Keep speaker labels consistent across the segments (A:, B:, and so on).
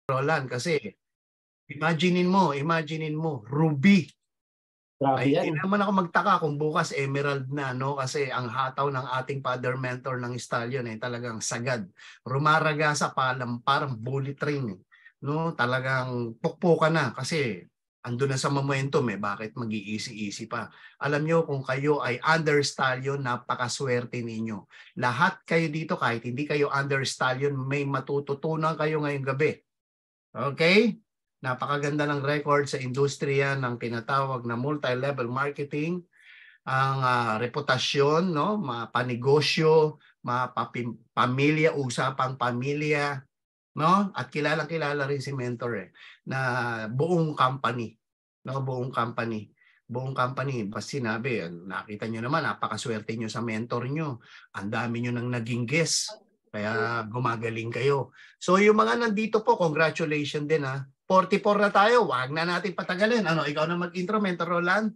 A: Roland, kasi imaginein mo, ruby.
B: Grabe
A: Ay,
B: yan.
A: hindi naman ako magtaka kung bukas emerald na, no? Kasi ang hataw ng ating father mentor ng stallion ay talagang sagad. Rumaragasa parang bullet train, no? Talagang pukpukan na kasi ando na sa momentum bakit mag-i-easy-easy pa. Alam nyo, kung kayo ay under stallion, napakaswerte ninyo. Lahat kayo dito, kahit hindi kayo under stallion, may matututunan kayo ngayong gabi. Okay? Napakaganda ng record sa industriya ng tinatawag na multi-level marketing, ang reputasyon, no, mapanegosyo, pamilya, usapang pamilya, no? At kilala rin si mentor na buong company, no, buong company. Buong company, basta sinabi, nakita nyo naman, napakaswerte nyo sa mentor nyo. Ang dami nyo nang naging guest. Kaya gumagaling kayo. So yung mga nandito po, congratulations din 44 na tayo, wag na natin patagalin. Ano, ikaw na mag-intro, Mentor Roland?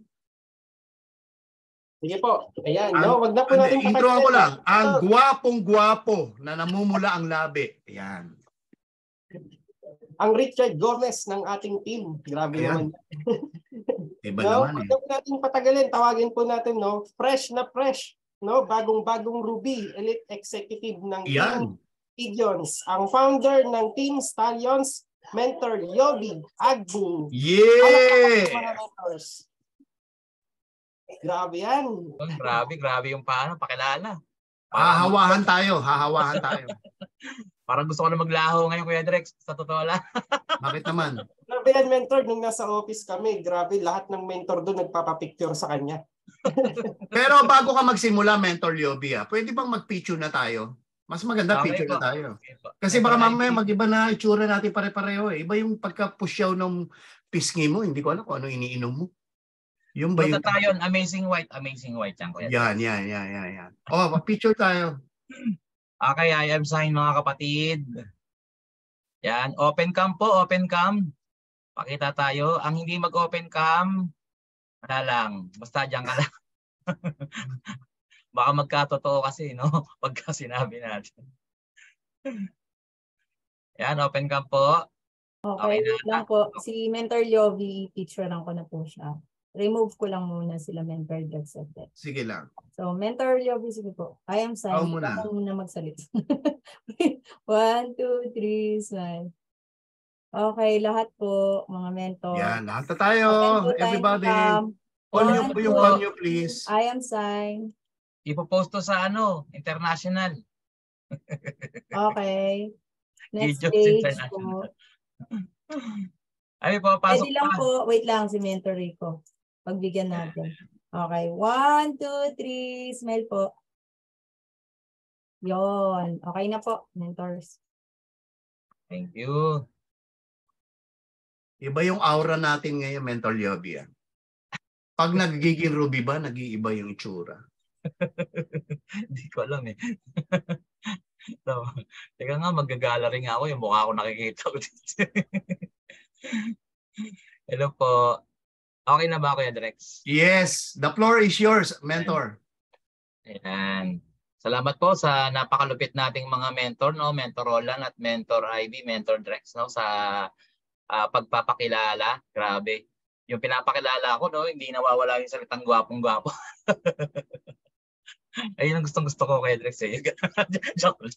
B: Sige po. Ayan. No, wag na po natin
A: introan ko lang.
B: patagalin.
A: Ang gwapong-gwapo na namumula ang labi. Ayan.
B: Ang Richard Gomez ng ating team. Grabe
A: Ayan.
B: naman.
A: Iba
B: No,
A: naman
B: wag na po natin patagalin. Tawagin po natin, no, fresh na fresh. No, bagong-bagong Ruby, Elite Executive ng Team Pigeons. Ang founder ng Team Stallions, Mentor Yobi Agbu.
A: Yeah!
B: Mga mentors. Grabe yan.
C: Grabe yung paano, pakilala.
A: Hahawahan tayo.
C: Parang gusto ko na maglaho ngayon, Kuya Drex, sa totoo lang.
A: Bakit naman?
B: Grabe yan, mentor. Nung nasa office kami, grabe, lahat ng mentor doon nagpapapicture sa kanya.
A: Pero bago ka magsimula, Mentor Yobi, pwede bang mag-picture na tayo? Mas maganda
C: Okay
A: picture
C: po.
A: na tayo.
C: Okay po.
A: Kasi baka mamaya mag-iba na itsura natin pare-pareho. Iba yung pagka-pusyaw ng pisngi mo. Hindi ko alam kung ano iniinom mo. Yung ba yung...
C: Glutathione, amazing white yan, Kuya Drex.
A: Yan. Oh, picture tayo.
C: Okay, I am sign mga kapatid. Yan, open cam po, open cam. Pakita tayo. Ang hindi mag-open cam, wala lang. Basta dyan ka lang. Baka magkatotoo kasi, no? Pagka sinabi natin. Yan, open cam po.
D: Okay, wait lang po. Si Mentor Yovi, picturean ko na po siya. Remove ko lang muna sila Mentor Drex.
A: Sige lang.
D: So, Mentor Yovi, sige po. I am sign.
A: Ako
D: muna magsalita. 1, 2, 3, smile. Okay, lahat po, mga mentor.
A: Yan, lahat na tayo. Everybody. On yung panyo, please.
D: I am sign.
C: Ipopost to sa international.
D: Okay. Next
C: Videos
D: page po.
C: Ay, papasok
D: Pwede lang po. Wait lang si Mentor Rico. Pagbigyan natin. Okay. 1, 2, 3. Smile po. Yon. Okay na po, mentors.
C: Thank you.
A: Iba yung aura natin ngayon, Mentor Yobi. Pag nagiging Ruby ba, nag-iiba yung itsura?
C: Hindi ko alam eh. So, teka nga, magagala rin ako. Yung mukha ko nakikita ko dito. Hello po. Okay na ba, Kuya Drex?
A: Yes. The floor is yours, Mentor.
C: Ayan. Salamat po sa napakalupit nating mga mentor, no? Mentor Roland at Mentor Ivy, Mentor Drex, no? Sa pagpapakilala. Grabe. Yung pinapakilala ko, no? Hindi nawawala yung salitang gwapong-gwapo. Ayun ang gustong-gusto ko kay Drex eh. Joke.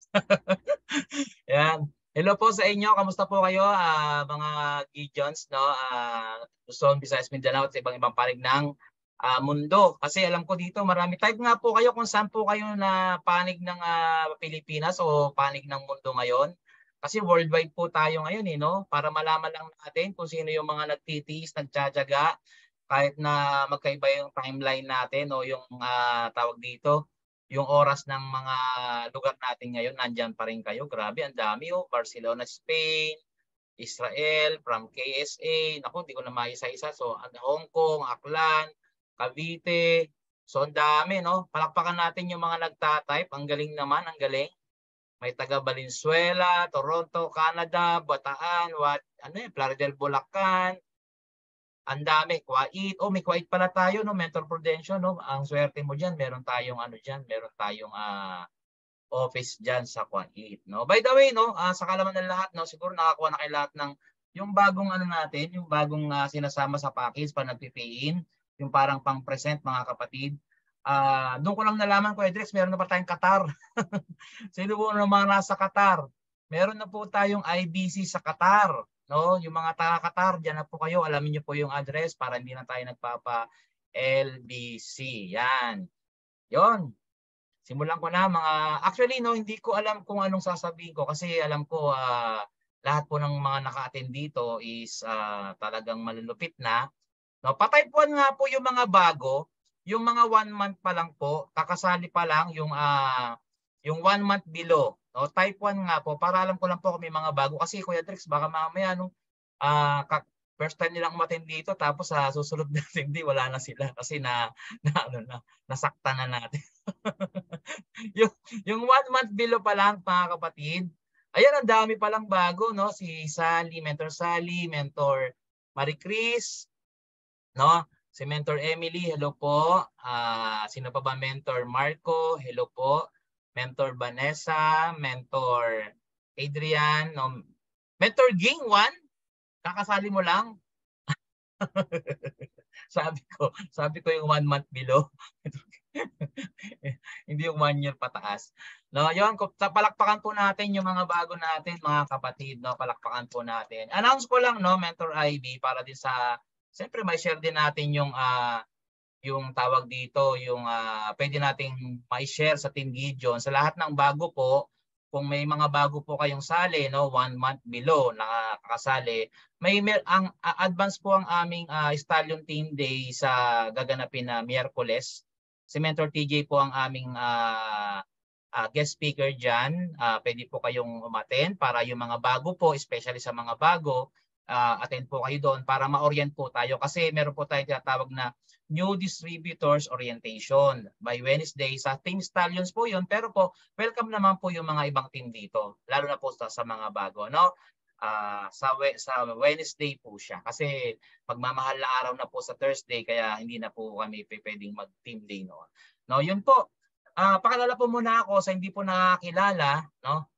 C: Yan. Hello po sa inyo. Kamusta po kayo, mga Gideons, no? Luzon, Visayas, Mindanao at ibang panig ng mundo. Kasi alam ko dito marami. Type nga po kayo kung saan po kayo na panig ng Pilipinas o panig ng mundo ngayon. Kasi worldwide po tayo ngayon no? Para malaman lang natin kung sino yung mga nagtitiis, nagtsatsaga, kahit na magkaiba yung timeline natin o yung tawag dito, yung oras ng mga lugar natin ngayon, nandyan pa rin kayo. Grabe, ang dami Barcelona, Spain, Israel, from KSA, naku, hindi ko na maisa-isa. So, Hong Kong, Aklan, Cavite. So, ang dami, no? Palakpakan natin yung mga nagtatype. Ang galing naman, ang galing. May taga Valenzuela, Toronto, Canada, Bataan, Plaridel, Bulacan. Ang dami, Kuwait. Oh, may Kuwait pala tayo, no? Mentor Prudential, no? Ang swerte mo diyan, meron tayong diyan, meron tayong office dyan sa Kuwait, no? By the way, no, sa kalaman ng lahat, no, siguro nakakuha na kayo lahat ng yung bagong ano natin, yung bagong sinasama sa package pa nagpipay-in, yung parang pang-present mga kapatid. Doon ko lang nalaman ko, Edrex, meron na pa tayong Qatar. Sino po na mga nasa Qatar? Meron na po tayong IBC sa Qatar. No? Yung mga taga-Qatar, dyan na po kayo. Alamin niyo po yung address para hindi na tayo nagpapa-LBC. Yan. Yon. Simulan ko na mga... Actually, no, hindi ko alam kung anong sasabihin ko kasi alam ko lahat po ng mga naka-attend dito is talagang malulupit na. No? Pa-type 1 nga po yung mga bago. Yung mga 1 month pa lang po, kakasali pa lang yung 1 month below. No? Type 1 nga po, para alam ko lang po kung may mga bago. Kasi Kuya Drex, baka mamaya nung first time nilang umattend dito, tapos sa susunod na hindi, wala na sila. Kasi nasakta na natin. yung 1 month below pa lang, mga kapatid. Ayan, ang dami pa lang bago. No? Si Sally, Mentor Marie Chris, no? Si Mentor Emily, hello po. Sino pa ba? Mentor Marco, hello po. Mentor Vanessa, Mentor Adrian, no? Mentor Ging 1, kakasali mo lang. sabi ko yung 1 month below. Hindi yung 1 year pataas. No, yun, palakpakan po natin yung mga bago natin, mga kapatid, no? Palakpakan po natin. Announce ko lang, no, Mentor Ivy, para din sa siyempre may share din natin yung tawag dito, yung pwede nating mai-share sa Team Gideon sa lahat ng bago po. Kung may mga bago po kayong sali, no, 1 month below nakakasali, ang advance po ang aming Stallion Team Day sa gaganapin na Miyerkules. Si Mentor TJ po ang aming guest speaker diyan. Pwede po kayong umattend para yung mga bago po, especially sa mga bago, attend po kayo doon para ma-orient po tayo kasi meron po tayong tinatawag na New Distributors Orientation by Wednesday sa Team Stallions po yun, pero po welcome naman po yung mga ibang team dito, lalo na po sa mga bago, no? Sa Wednesday po siya kasi magmamahal na araw na po sa Thursday kaya hindi na po kami pwedeng mag-team day, no? No, yun po. Pakilala po muna ako sa hindi po nakakilala, no?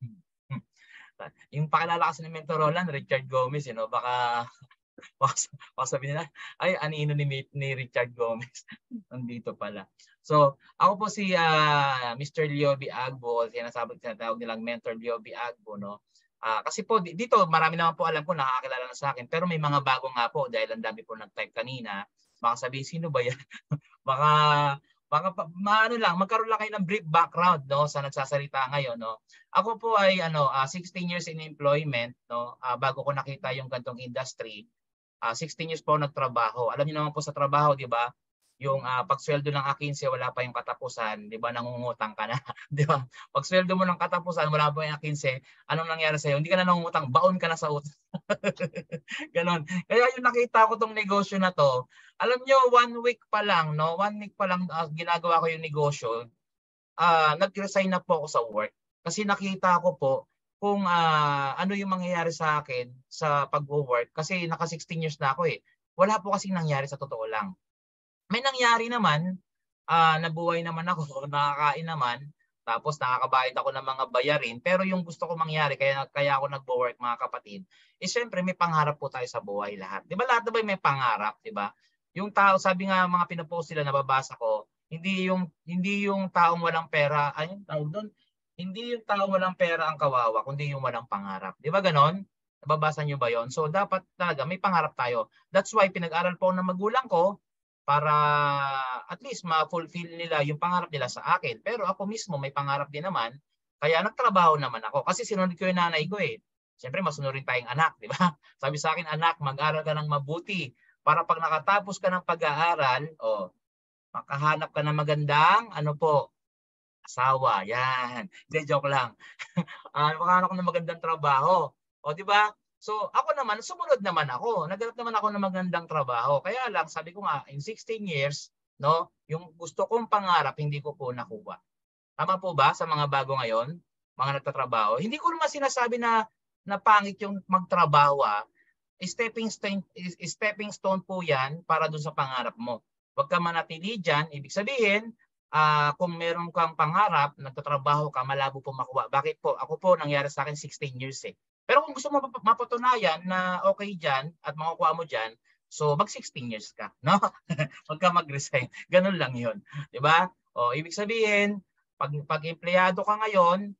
C: Yung pakilala kasi ni Mentor Roland, Richard Gomez, you know, baka sabihin nila, ay, anino ni Richard Gomez. Nandito pala. So, ako po si Mr. Leo B. Agbo, tinatawag nilang Mentor Leo B. Agbo, no? Kasi po, dito, marami naman po alam ko, nakakilala na sa akin, pero may mga bago nga po, dahil ang dami po nag-type kanina, baka sabihin, sino ba yan? baka magkaroon lang kayo ng brief background, no, sa nagsasalita ngayon, no. Ako po ay 16 years in employment, no. Bago ko nakita yung gantong industry, 16 years po nagtrabaho. Alam niyo naman po sa trabaho, 'di ba? Yung pagsweldo ng A15 wala pa yung katapusan, 'di ba? Nangungutang ka na, 'di ba? Pagsweldo mo ng katapusan wala pa yung A15, anong nangyari sa iyo? Hindi ka na nangungutang, baon ka na sa utang. Ganon. Kaya yung nakita ko tong negosyo na to, alam nyo, 1 week pa lang, no? 1 week pa lang ginagawa ko yung negosyo, nag-resign na po ako sa work. Kasi nakita ko po kung ano yung mangyayari sa akin sa pag-work. Kasi naka 16 years na ako eh. Wala po kasing nangyari sa totoo lang. May nangyari naman, nabuhay naman ako, nakakain naman, tapos nakakabayad ako ng mga bayarin. Pero yung gusto ko mangyari, kaya ako nagbo-work mga kapatid, syempre may pangarap po tayo sa buhay lahat. Di ba lahat ba may pangarap, di ba? Yung tao, sabi nga mga pinopost sila, nababasa ko, hindi yung taong walang pera, hindi yung taong walang pera ang kawawa, kundi yung walang pangarap. Di ba ganon? Nababasa nyo ba yon? So dapat talaga may pangarap tayo. That's why pinag-aral po ng magulang ko para at least ma-fulfill nila yung pangarap nila sa akin. Pero ako mismo may pangarap din naman, kaya nagtrabaho naman ako. Kasi sinunod ko yung nanay ko eh. Siyempre masunod rin tayong anak, di ba? Sabi sa akin, anak, mag-aral ka ng mabuti para pag nakatapos ka ng pag-aaral, makahanap ka ng magandang, asawa. Yan. Hindi, joke lang. Makahanap ka ng magandang trabaho. O, di ba? So, ako naman, sumunod naman ako. Naghanap naman ako ng magandang trabaho. Kaya lang, sabi ko nga, in 16 years, no, yung gusto kong pangarap, hindi ko po nakuha. Tama po ba sa mga bago ngayon, mga nagtatrabaho? Hindi ko naman sinasabi na pangit yung magtrabaho. Stepping stone po yan para dun sa pangarap mo. Huwag ka manatili dyan. Ibig sabihin, kung meron kang pangarap, nagtatrabaho ka, malabo po makuha. Bakit po? Ako po, nangyari sa akin 16 years eh. Pero kung gusto mo mapatunayan na okay dyan at makukuha mo dyan, so mag 16 years ka, no? Huwag ka mag-resign. Ganun lang yun. Diba? O, ibig sabihin, pag empleyado ka ngayon,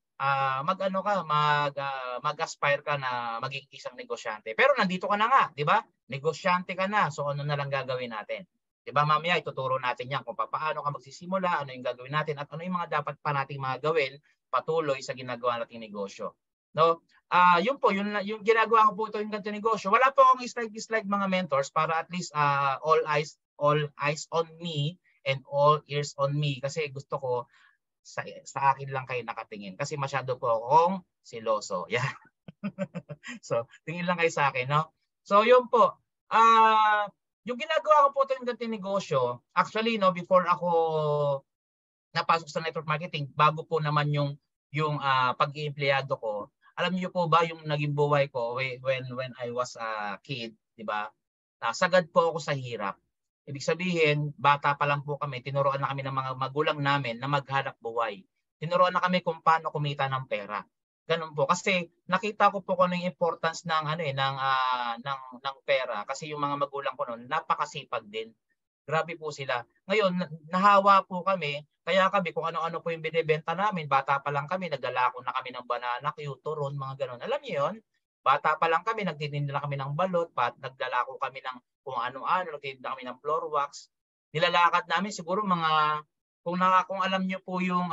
C: mag-aspire ka na maging isang negosyante. Pero nandito ka na nga, di ba? Negosyante ka na. So ano na lang gagawin natin? Di ba mamaya ituturo natin yan kung paano ka magsisimula, ano yung gagawin natin, at ano yung mga dapat pa nating mga gawin patuloy sa ginagawa nating negosyo. No? Yun po, yung ginagawa ko po ito yung ganito negosyo. Wala po akong dislike mga mentors para at least all eyes on me and all ears on me, kasi gusto ko sa akin lang kayo nakatingin kasi masyado po akong siloso. Yeah. So, tingin lang kayo sa akin, no? So, yun po. Yung ginagawa ko po ito yung ganitong negosyo, actually, no, before ako napasok sa network marketing, bago po naman yung pag-iempleyado ko, alam niyo po ba yung naging buhay ko when I was a kid, di ba? Sagad po ako sa hirap. Ibig sabihin, bata pa lang po kami, tinuruan na kami ng mga magulang namin na maghanap buhay. Tinuruan na kami kung paano kumita ng pera. Ganun po. Kasi nakita ko po kung ano yung importance ng pera. Kasi yung mga magulang ko noon, napakasipag din. Grabe po sila. Ngayon, nahawa po kami. Kaya kami, kung ano-ano po yung binibenta namin, bata pa lang kami, naglalako na kami ng banana, turon, mga ganun. Alam niyo yun? Bata pa lang kami, nagtitinda na kami ng balot, naglalako kami ng kung ano-ano, nagtitinda kami ng floor wax. Nilalakad namin siguro mga, kung alam niyo po yung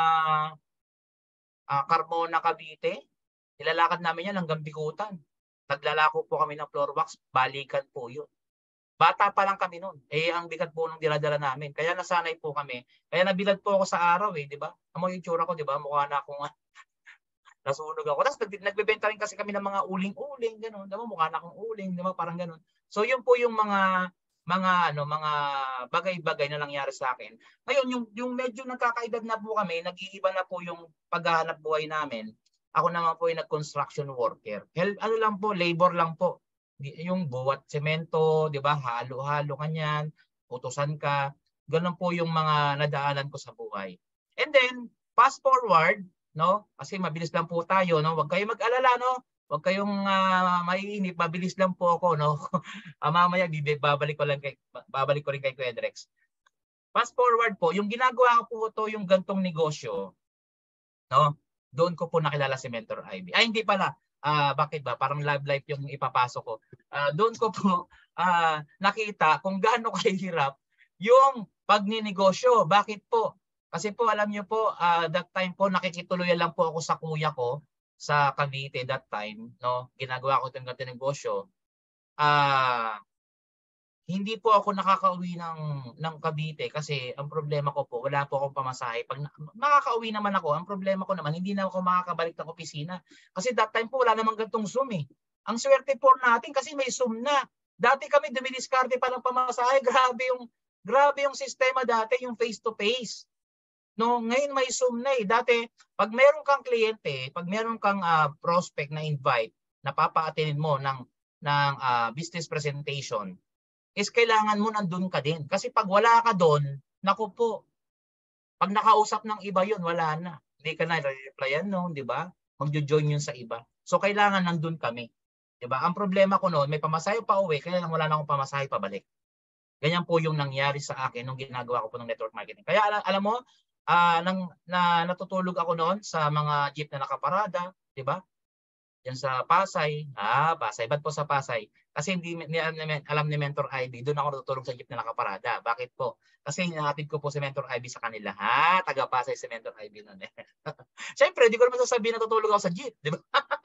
C: Carmona, Cavite, nilalakad namin yan hanggang Bikutan. Naglalako po kami ng floor wax, balikan po yun. Bata pa lang kami noon. Ang bigat po nung dinadala namin. Kaya nasanay po kami. Kaya nabilad po ako sa araw di ba? Amo yung tsura ko, di ba? Mukha na akong nasunog ako. Tapos nagbebenta rin kasi kami ng mga uling-uling, gano'n. Diba? Mukha na akong uling, di ba? Parang gano'n. So yun po yung mga bagay-bagay na nangyari sa akin. Ngayon, yung medyo nagkakaedad na po kami, nag-iiba na po yung paghahanap buhay namin. Ako naman po yung nag-construction worker. Ano lang po, labor lang po. Yung buwat semento, di ba? Halo-halo kanyan, utusan ka. Ganun po yung mga nadaanan ko sa buhay. And then, fast forward, no? Kasi mabilis lang po tayo, no? Huwag kayong mag-alala, no? Huwag kayong maiinip, mabilis lang po ako, no? Mamaya babalik ko rin kay Kuya Drex. Fast forward po, yung ginagawa ko po ito, yung gantong negosyo, no? Doon ko po nakilala si Mentor Ivy. Hindi pala. Bakit ba? Parang love life yung ipapasok ko. Doon ko po nakita kung gaano kahirap yung pagninegosyo. Bakit po? Kasi po alam niyo po, that time po nakikituloyan lang po ako sa kuya ko sa Cavite that time, no? Ginagawa ko itong ganitong negosyo. Hindi po ako nakakauwi ng Cavite kasi ang problema ko po, wala po akong pamasahe. Pag makakauwi naman ako, ang problema ko naman, hindi na ako makakabalik ng opisina. Kasi that time po, wala namang gantong Zoom eh. Ang swerte po natin kasi may Zoom na. Dati kami dumidiskarte pa ng pamasahe. Grabe yung sistema dati, yung face-to-face. No, ngayon may Zoom na eh. Dati, pag meron kang kliyente, pag meron kang prospect na invite, napapa-attendin mo ng business presentation, is kailangan mo nandun ka din. Kasi pag wala ka doon, naku po, pag nakausap ng iba yun, wala na. Hindi ka na replyan noon, di ba? Mag-join yun sa iba. So, kailangan nandun kami. Di ba? Ang problema ko noon, may pamasahe pa uwi, kaya lang wala na akong pamasahe pabalik. Ganyan po yung nangyari sa akin nung ginagawa ko po ng network marketing. Kaya alam mo, natutulog ako noon sa mga jeep na nakaparada, di ba? Yan sa Pasay. Pasay. Ba't po sa Pasay? Kasi hindi alam ni Mentor Ivy, doon ako natutulog sa jeep na nakaparada. Bakit po? Kasi hinahatid ko po si Mentor Ivy sa kanila. Taga Pasay si Mentor Ivy noon eh. Siyempre, di ko naman sasabihin na natutulog ako sa jeep. Di ba?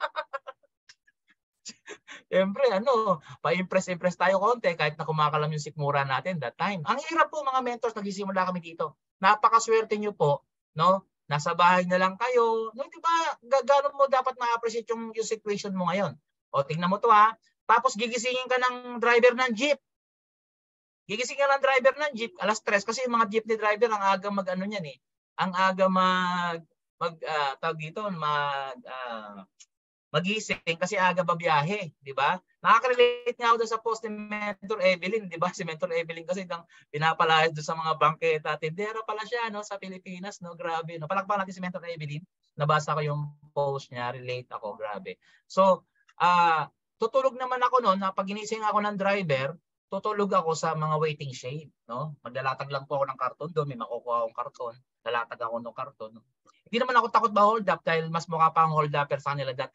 C: Siyempre, pa-impress tayo konti kahit na kumakalam yung sikmura natin that time. Ang hirap po mga mentors, nagsisimula kami dito. Napakaswerte nyo po, no? Nasa bahay na lang kayo. No, di ba? Gano'n mo dapat ma-appreciate yung situation mo ngayon. O, tingnan mo to ha. Tapos gigisingin ka ng driver ng jeep. Gigisingin ka ng driver ng jeep, alas 3 kasi yung mga jeepney driver ang aga mag-ano niyan eh. Ang aga tawag dito, magising kasi aga babiyahe, di ba? Nakaka-relate nga ako doon sa post ni Mentor Evelyn, di ba? Si Mentor Evelyn kasi nang pinapalayas doon sa mga bangketa, tindera pala siya no sa Pilipinas, no? Grabe, no. Palakpakan natin si Mentor Evelyn. Nabasa ko yung post niya, relate ako, grabe. So, tutulog naman ako noon na pag ginising ako ng driver, tutulog ako sa mga waiting shade, no? Maglalatag lang po ako ng karton doon, may makukuha akong karton, lalatag ako ng karton. No? Hindi naman ako takot ba hold up dahil mas mukha pa ang hold upper sa kanila that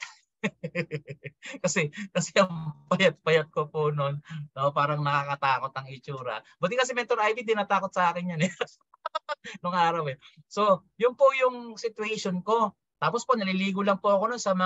C: kasi ang payat-payat ko po noon, no, parang nakakatakot ang itsura. Buti kasi Mentor Ivy din natakot sa akin yan eh. Nung araw eh. So, yun po yung situation ko. Tapos po naliligo lang po ako noon sa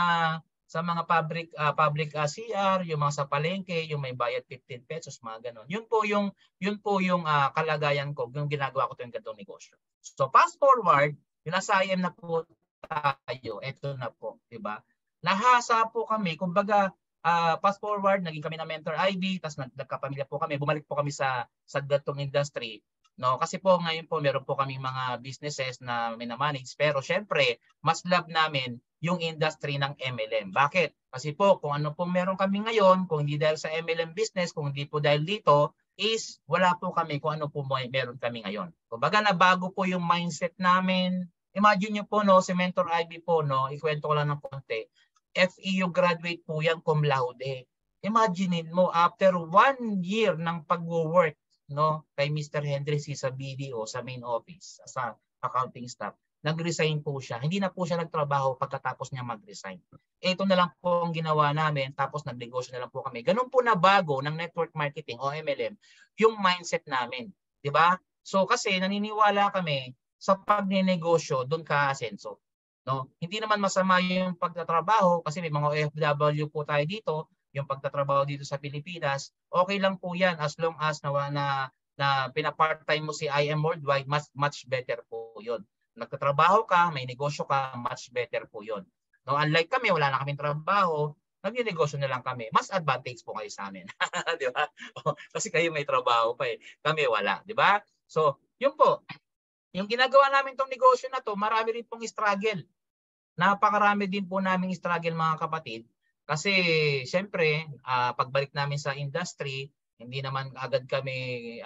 C: mga public CR, yung mga sa palengke, yung may bayad 15 pesos, mga ganun. Yun po yung kalagayan ko, yung ginagawa ko 'tong ganitong negosyo. So, fast forward, yung nasa IM na po tayo, eto na po, 'di ba? Nahasa po kami, kumbaga fast forward, naging kami na Mentor Ivy, tapos nagkapamilya po kami, bumalik po kami sa datong industry. No, kasi po ngayon po meron po kaming mga businesses na minamanage, pero syempre, mas love namin yung industry ng MLM. Bakit? Kasi po kung ano po meron kami ngayon, kung hindi dahil sa MLM business, kung hindi po dahil dito, is wala po kami kung ano po meron kami ngayon. Kumbaga nabago po yung mindset namin. Imagine niyo po no, si Mentor Ivy po no, ikwento ko lang ng konti. FEU graduate po yan cum laude. Imagine mo after 1 year ng pag-work no kay Mr. Henry C sa BDO sa main office sa accounting staff, nag-resign po siya. Hindi na po siya nagtrabaho pagkatapos niya mag-resign. Ito na lang po ang ginawa namin, tapos nagnegosyo na lang po kami. Ganun po na bago ng network marketing o MLM yung mindset namin, 'di ba? So kasi naniniwala kami sa pagnenegosyo doon ka asenso. No? Hindi naman masama yung pagtatrabaho kasi may mga OFW po tayo dito, yung pagtatrabaho dito sa Pilipinas, okay lang po 'yan as long as na pina-part-time mo si IM Worldwide, much better po 'yon. Nagtatrabaho ka, may negosyo ka, much better po 'yon. No, unlike kami, wala na kaming trabaho, nagnenegosyo na lang kami. Mas advantage po kayo sa amin. 'Di ba? Kasi kayo may trabaho pa eh. Kami wala, 'di ba? So, 'yun po. Yung ginagawa namin tong negosyo na to, marami rin pong struggle. Napakarami din po naming struggle mga kapatid. Kasi siyempre, pagbalik namin sa industry, hindi naman agad kami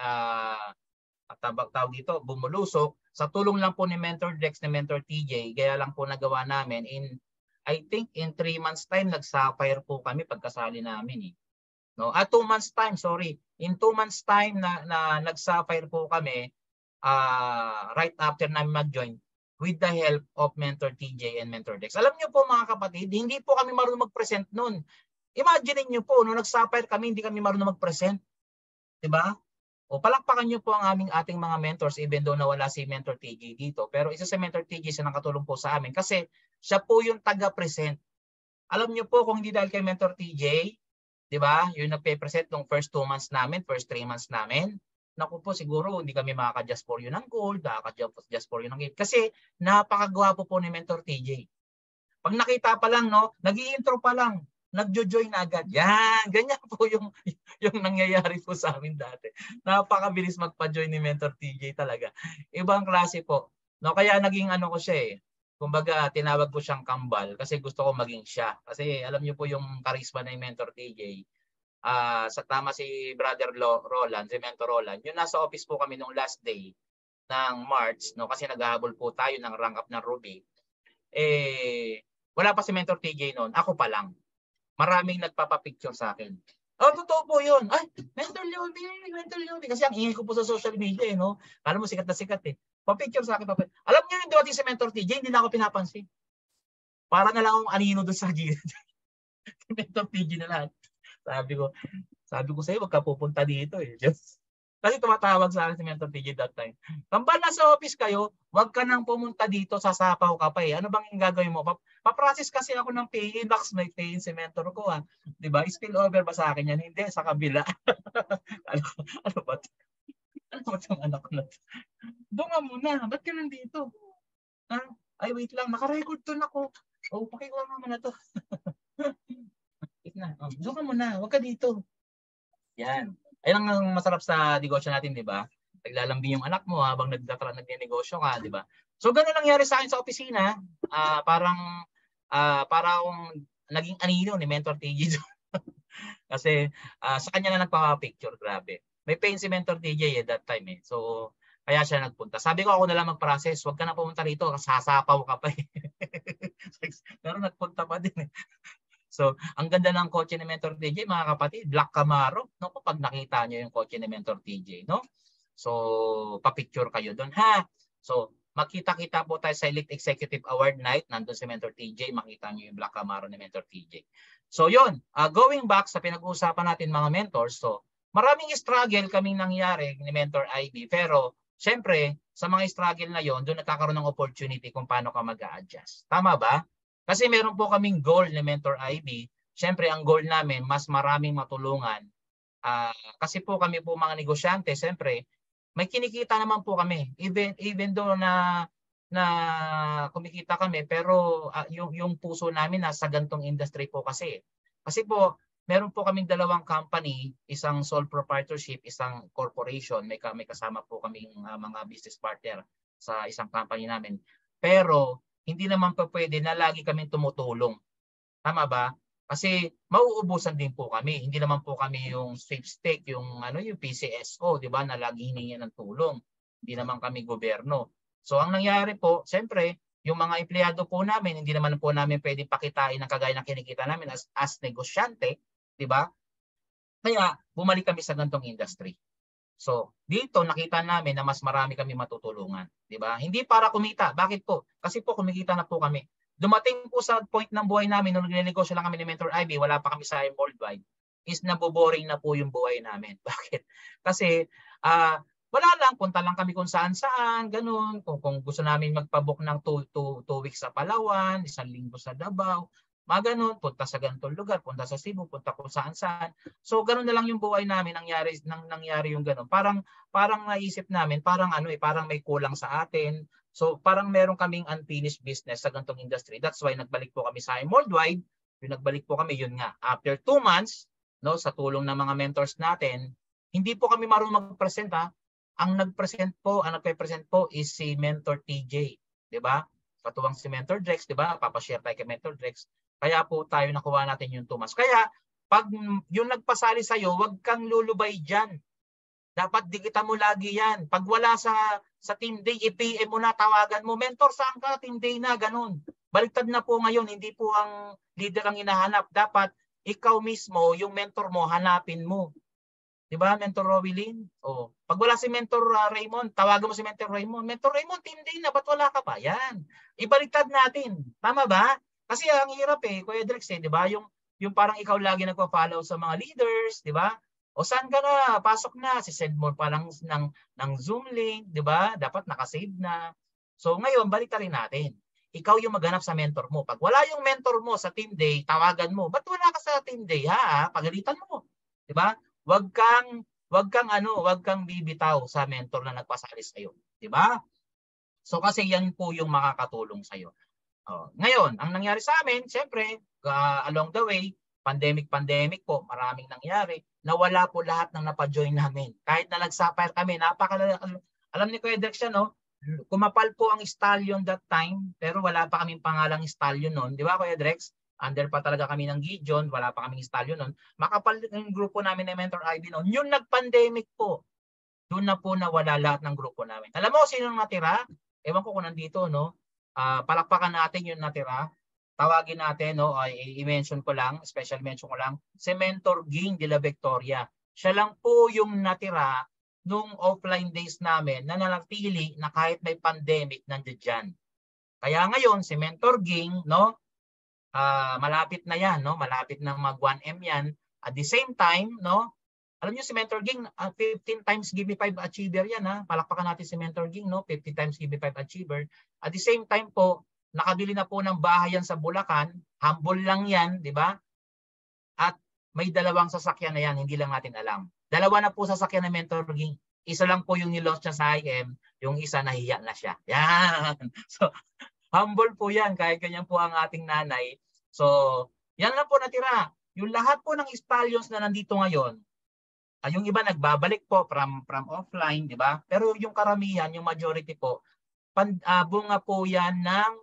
C: tawag dito, bumulusok. Sa tulong lang po ni Mentor Dex, ni Mentor TJ, kaya lang po nagawa namin I think in 3 months time, nag-sapphire po kami pagkasali namin eh. No? 2 months time, sorry. In 2 months time na nag-sapphire po kami, right after namin mag-join, with the help of Mentor TJ and Mentor Dex. Alam niyo po mga kapatid, hindi po kami marunong mag-present noon. Imagine niyo po, nung nag-sapphire kami, hindi kami marunong mag-present. 'Di ba? O palakpakan niyo po ang ating mga mentors even though nawala si Mentor TJ dito. Pero isa sa Mentor TJ siya nakatulong po sa amin kasi siya po yung taga-present. Alam niyo po kung hindi dahil kay Mentor TJ, 'di ba? Yung nagpe-present nung first 2 months namin, first 3 months namin. Naku po, siguro hindi kami makaka-just for you ng gold, makaka-just for you ng gift. Kasi napakagwapo po ni Mentor TJ. Pag nakita pa lang, no, nag-i-intro pa lang, nagjo-join na agad. Yan, ganyan po yung nangyayari po sa amin dati. Napakabilis magpa-join ni Mentor TJ talaga. Ibang klase po. No, kaya naging ano ko siya eh. Kumbaga, tinawag ko siyang kambal kasi gusto ko maging siya. Kasi alam niyo po yung charisma ng Mentor TJ. Sa tama si Brother Roland, si Mentor Roland, yung nasa office po kami nung last day ng March, no, kasi naghahabol po tayo ng rank up ng Ruby. Wala pa si Mentor TJ noon, ako pa lang. Maraming nagpapapicture sa akin. Oh, totoo po yun. Ay, Mentor Lioby. Kasi ang ingay ko po sa social media eh, no? Alam mo, sikat na sikat eh. Pa-picture sa akin. Alam niyo yung dumating si Mentor TJ, hindi na ako pinapansin. Para na lang akong anino doon sa gilid. Mentor TJ na lahat. Sabi ko sa'yo, wag ka pupunta dito eh. Kasi tumatawag sa akin si Mentor TJ that time. Kambal nasa office kayo, wag ka nang pumunta dito, sasapaw ka pa eh. Ano bang gagawin mo? Paprocess kasi ako ng pay-in, may pay-in si mentor ko ha. Diba? Spill over ba sa akin yan? Hindi, sa kabila. ano ba? Ano ba itong anak ko na? Doon nga muna, ba't ka nandito? Ay, wait lang, nakarecord to na ko. Oh, pakikuha mo na to. Doon ka muna, wag ka dito. Yan. Ayun ang masarap sa negosyo natin, di ba? Naglalambing yung anak mo habang nagnenegosyo ka, di ba? So, ganun nangyari sa akin sa opisina. Para akong naging anino ni Mentor TJ. Kasi sa kanya na nagpapa-picture, grabe. May pain si Mentor TJ that time eh. So kaya siya nagpunta. Sabi ko, ako na lang mag-process, huwag ka na pumunta rito, sasapaw ka pa eh. Pero nagpunta pa din eh. So, ang ganda ng kotse ni Mentor TJ, mga kapatid, Black Camaro, no? Pag nakita niyo yung kotse ni Mentor TJ, no? So, pa-picture kayo doon, ha? So, makita-kita po tayo sa Elite Executive Award Night, nandun si Mentor TJ, makita niyo yung Black Camaro ni Mentor TJ. So, yun, going back sa pinag-uusapan natin mga mentors, so, maraming struggle kaming nangyari ni Mentor IB, pero, syempre, sa mga struggle na yon, doon nagkakaroon ng opportunity kung paano ka mag-a-adjust. Tama ba? Kasi meron po kaming goal ni Mentor IB. Siyempre, ang goal namin, mas maraming matulungan. Kasi po kami po mga negosyante, siyempre, may kinikita naman po kami. Even though na kumikita kami, pero yung puso namin nasa gantong industry po kasi. Kasi po, meron po kaming dalawang company, isang sole proprietorship, isang corporation. May kasama po kaming mga business partner sa isang company namin. Pero, hindi naman pa pwede na lagi kami tumutulong. Tama ba? Kasi mauubusan din po kami. Hindi naman po kami yung sweepstake, yung PCSO, 'di ba, na lagi hiningi ng tulong. Hindi naman kami gobyerno. So ang nangyari po, siyempre, yung mga empleyado po namin, hindi naman po namin pwedeng pakitain ng kagaya ng kinikita namin as negosyante, 'di ba? Kaya bumalik kami sa gantong industry. So, dito nakita namin na mas marami kami matutulungan, 'di ba? Hindi para kumita. Bakit po? Kasi po kumikita na po kami. Dumating po sa point ng buhay namin nung nagnenegosyo lang kami ni Mentor IB, wala pa kami sa worldwide, is naboboring na po yung buhay namin. Bakit? Kasi wala lang, punta lang kami kung saan-saan, ganun. Kung gusto namin magpabook ng 2 weeks sa Palawan, 1 linggo sa Davao, mga ganun, punta sa ganitong lugar, punta sa Cebu, punta kung saan-saan. So ganun na lang yung buhay namin, nangyari yung ganun. Parang naisip namin, parang may kulang sa atin. So parang meron kaming unfinished business sa ganitong industry. That's why nagbalik po kami sa Worldwide. Yung nagbalik po kami, yun nga, after 2 months, no, sa tulong ng mga mentors natin, hindi po kami marunong mag-present, ha. Ang nagpresent po is si Mentor TJ, 'di ba? Katuwang si Mentor Drex, 'di ba? Papa-share tayo kay Mentor Drex. Kaya po tayo nakuha natin yung 2 months. Kaya pag yung nagpasali sa iyo, wag kang lulubay diyan. Dapat dikitan mo lagi 'yan. Pag wala sa team day, i-PM mo na, tawagan mo, mentor, saan ka? Team day na, ganun. Baliktad na po ngayon, hindi po ang leader ang hinahanap. Dapat ikaw mismo, yung mentor mo, hanapin mo. 'Di ba, Mentor Rowilyn? Oh, pag wala si Mentor Raymond, tawagan mo si Mentor Raymond. Mentor Raymond, team day na, ba't wala ka pa? Yan. Ibaliktad natin. Tama ba? Kasi ang hirap Kuya Drex 'di ba? Yung parang ikaw lagi nagpa-follow sa mga leaders, 'di ba? O saan ka na? Pasok na. Si-send mo pa lang ng Zoom link, 'di ba? Dapat naka-save na. So ngayon, baliktarin natin. Ikaw yung maghanap sa mentor mo. Pag wala yung mentor mo sa team day, tawagan mo. Ba't wala ka sa team day? Pagalitan mo. 'Di ba? Wag kang bibitaw sa mentor na nagpasali sa iyo, 'di ba? So kasi yan po yung makakatulong sa iyo. Ngayon, ang nangyari sa amin, siyempre, along the way, pandemic po, maraming nangyari. Nawala po lahat ng napa-join namin. Kahit na nag-sapphire kami, alam ni Kuya Drex yan, no? Kumapal po ang Stallion that time, pero wala pa kaming pangalang Stallion noon, 'di ba, Kuya Drex? Under pa talaga kami ng Gideon, wala pa kaming Stallion noon. Makapal yung grupo namin ng Mentor IB noon. Yung nag-pandemic po, doon na po nawala lahat ng grupo namin. Alam mo sino natira? Ewan ko kung nandito, no? Palakpakan natin yung natira. Tawagin natin, no? I-mention ko lang, special mention ko lang, si Mentor Ging de la Victoria. Siya lang po yung natira nung offline days namin na nanatili na kahit may pandemic nandiyan. Kaya ngayon, si Mentor Ging, no? Malapit na yan, no? Malapit na mag 1M yan. At the same time, no? Alam niyo si Mentor Ging, 15 times GB5 achiever yan, ha? Palakpakan natin si Mentor Ging, no? 50 times GB5 achiever. At the same time po, nakabili na po ng bahay yan sa Bulacan. Humble lang yan, di ba? At may 2 sasakyan na yan, hindi lang natin alam. 2 na po sasakyan ng Mentor Ging. Isa lang po yung nilaunch niya sa IM, yung isa nahiya na siya. Yan. So, humble po yan, kahit ganyan po ang ating nanay. So, yan lang po natira. Yung lahat po ng stallions na nandito ngayon, yung iba nagbabalik po from offline, di ba? Pero yung karamihan, yung majority po, bunga po yan ng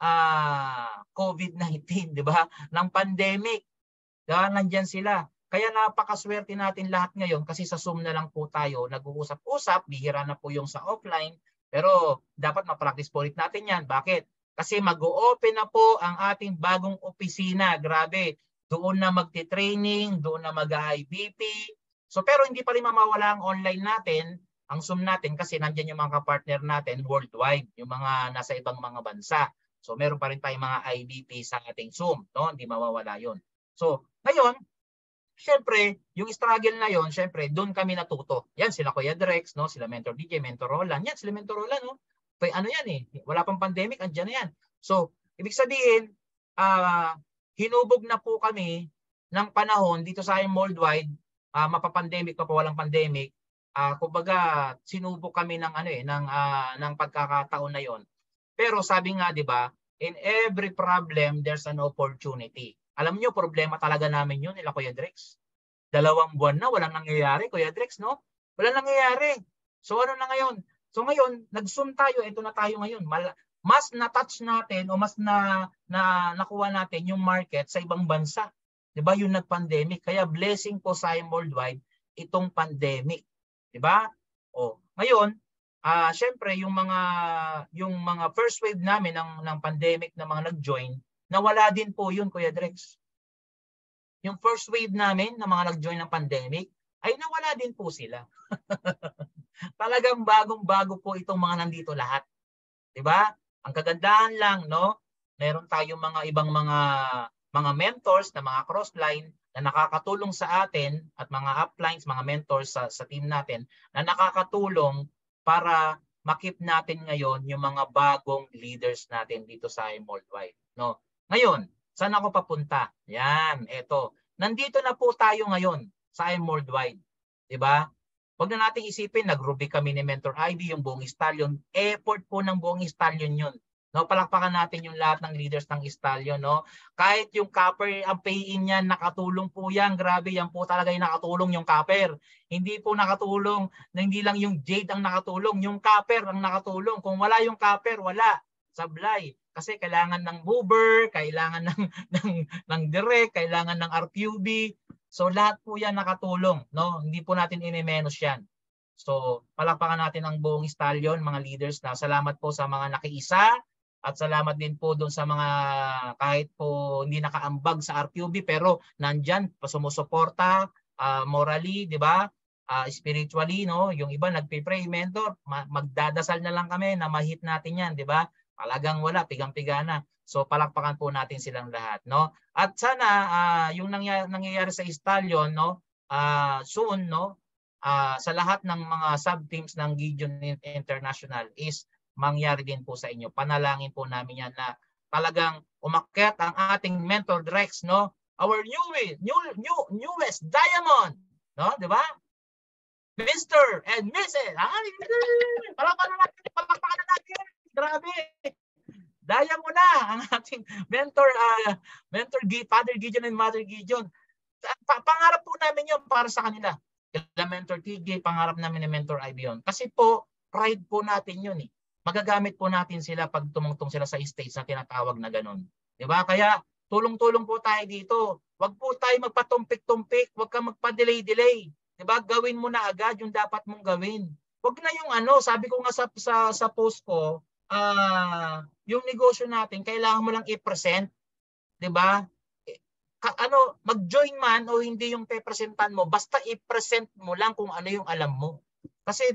C: COVID-19, di ba? Ng pandemic. Diba? Nandyan sila. Kaya napakaswerte natin lahat ngayon kasi sa Zoom na lang po tayo nag-uusap-usap, bihira na po yung sa offline, pero dapat ma-practice po ulit natin yan. Bakit? Kasi mag-o-open na po ang ating bagong opisina. Grabe, doon na magti-training, doon na mag-IBP. So pero hindi pa rin mamawala ang online natin, ang Zoom natin kasi nandiyan yung mga partner natin worldwide, yung mga nasa ibang mga bansa. So meron pa rin tayong mga IBP sa ating Zoom, no? Hindi mawawala 'yon. So, ngayon, syempre, yung struggle na 'yon, syempre, doon kami natuto. Yan sila Kuya Drex, no? Sila Mentor DJ, Mentor Roland. Yan sila Mentor Roland, no? Ano yan eh, wala pang pandemic, andiyan na yan. So, ibig sabihin, hinubog na po kami ng panahon dito sa worldwide, mapapandemic pa po, walang pandemic. Kumbaga, sinubok kami ng ng pagkakataon na 'yon. Pero sabi nga, 'di ba, in every problem there's an opportunity. Alam niyo, problema talaga namin 'yun nila Kuya Drex. 2 buwan na walang nangyayari, Kuya Drex, no? Walang nangyayari. So ano na ngayon? So ngayon, nag-Zoom tayo, ito na tayo ngayon. Mas na-touch natin o mas nakuha natin yung market sa ibang bansa. 'Di ba? Yung nag-pandemic. Kaya blessing po sa worldwide itong pandemic. 'Di ba? O, ngayon, syempre yung mga first wave namin ng pandemic na mga nag-join, nawala din po yun, Kuya Drex. Yung first wave namin na mga nag-join ng pandemic, ay nawala din po sila. Talagang bagong-bago po itong mga nandito lahat. 'Di ba? Ang kagandahan lang, no? Meron tayong mga ibang mga mentors na mga crossline na nakakatulong sa atin at mga uplines, mga mentors sa team natin na nakakatulong para makip natin ngayon yung mga bagong leaders natin dito sa worldwide, no? Ngayon, saan ako papunta? Yan, eto. Nandito na po tayo ngayon sa worldwide, 'di ba? Huwag na nating isipin, nag-Ruby kami ni Mentor IB, yung buong Stallion. Effort po ng buong Stallion yun. No, palakpakan natin yung lahat ng leaders ng Stallion, no? Kahit yung Copper, ang pay-in niyan, nakatulong po yan. Grabe, yan po talaga yung nakatulong yung Copper. Hindi po nakatulong, hindi lang yung Jade ang nakatulong, yung Copper ang nakatulong. Kung wala yung Copper, wala. Sablay. Kasi kailangan ng mover, kailangan ng direct, kailangan ng RQB. So lahat po yan nakatulong, no? Hindi po natin inimenos yan. So palakpakan natin ang buong Stallion, mga leaders na salamat po sa mga nakiisa. At salamat din po doon sa mga kahit po hindi nakaambag sa RQB pero nandyan, sumusuporta morally, di ba? Spiritually, no? Yung iba nagpe-pray, mentor, magdadasal na lang kami na ma-hit natin yan, di ba? Talagang wala, pigang-piga na. So palakpakan po natin silang lahat, no? At sana yung nangyayari sa Stallion, no? Soon, no? Sa lahat ng mga sub-teams ng Gideon International is mangyari din po sa inyo. Panalangin po namin yan na talagang umakyat ang ating Mentor Drex, no? Our newest diamond, no? 'Di ba? Mr. and Mrs. Palakpakan natin. Grabe. Diamond na ang ating mentor Father Gideon and Mother Gideon. Pangarap po namin 'yon para sa kanila. Kaya Mentor TJ, pangarap namin ni Mentor IB yun. Kasi po pride po natin 'yun eh. Magagamit po natin sila pag tumungtong sila sa stage na tinatawag na ganun. 'Di ba? Kaya tulong-tulong po tayo dito. Huwag po tayo magpatumpik-tumpik, huwag kang magpa-delay-delay. 'Di ba? Gawin mo na agad yung dapat mong gawin. Huwag na yung sabi ko nga sa post ko, yung negosyo natin kailangan mo lang i-present, 'di ba? Mag-join man o hindi yung pe-presentan mo, basta i-present mo lang kung ano yung alam mo. Kasi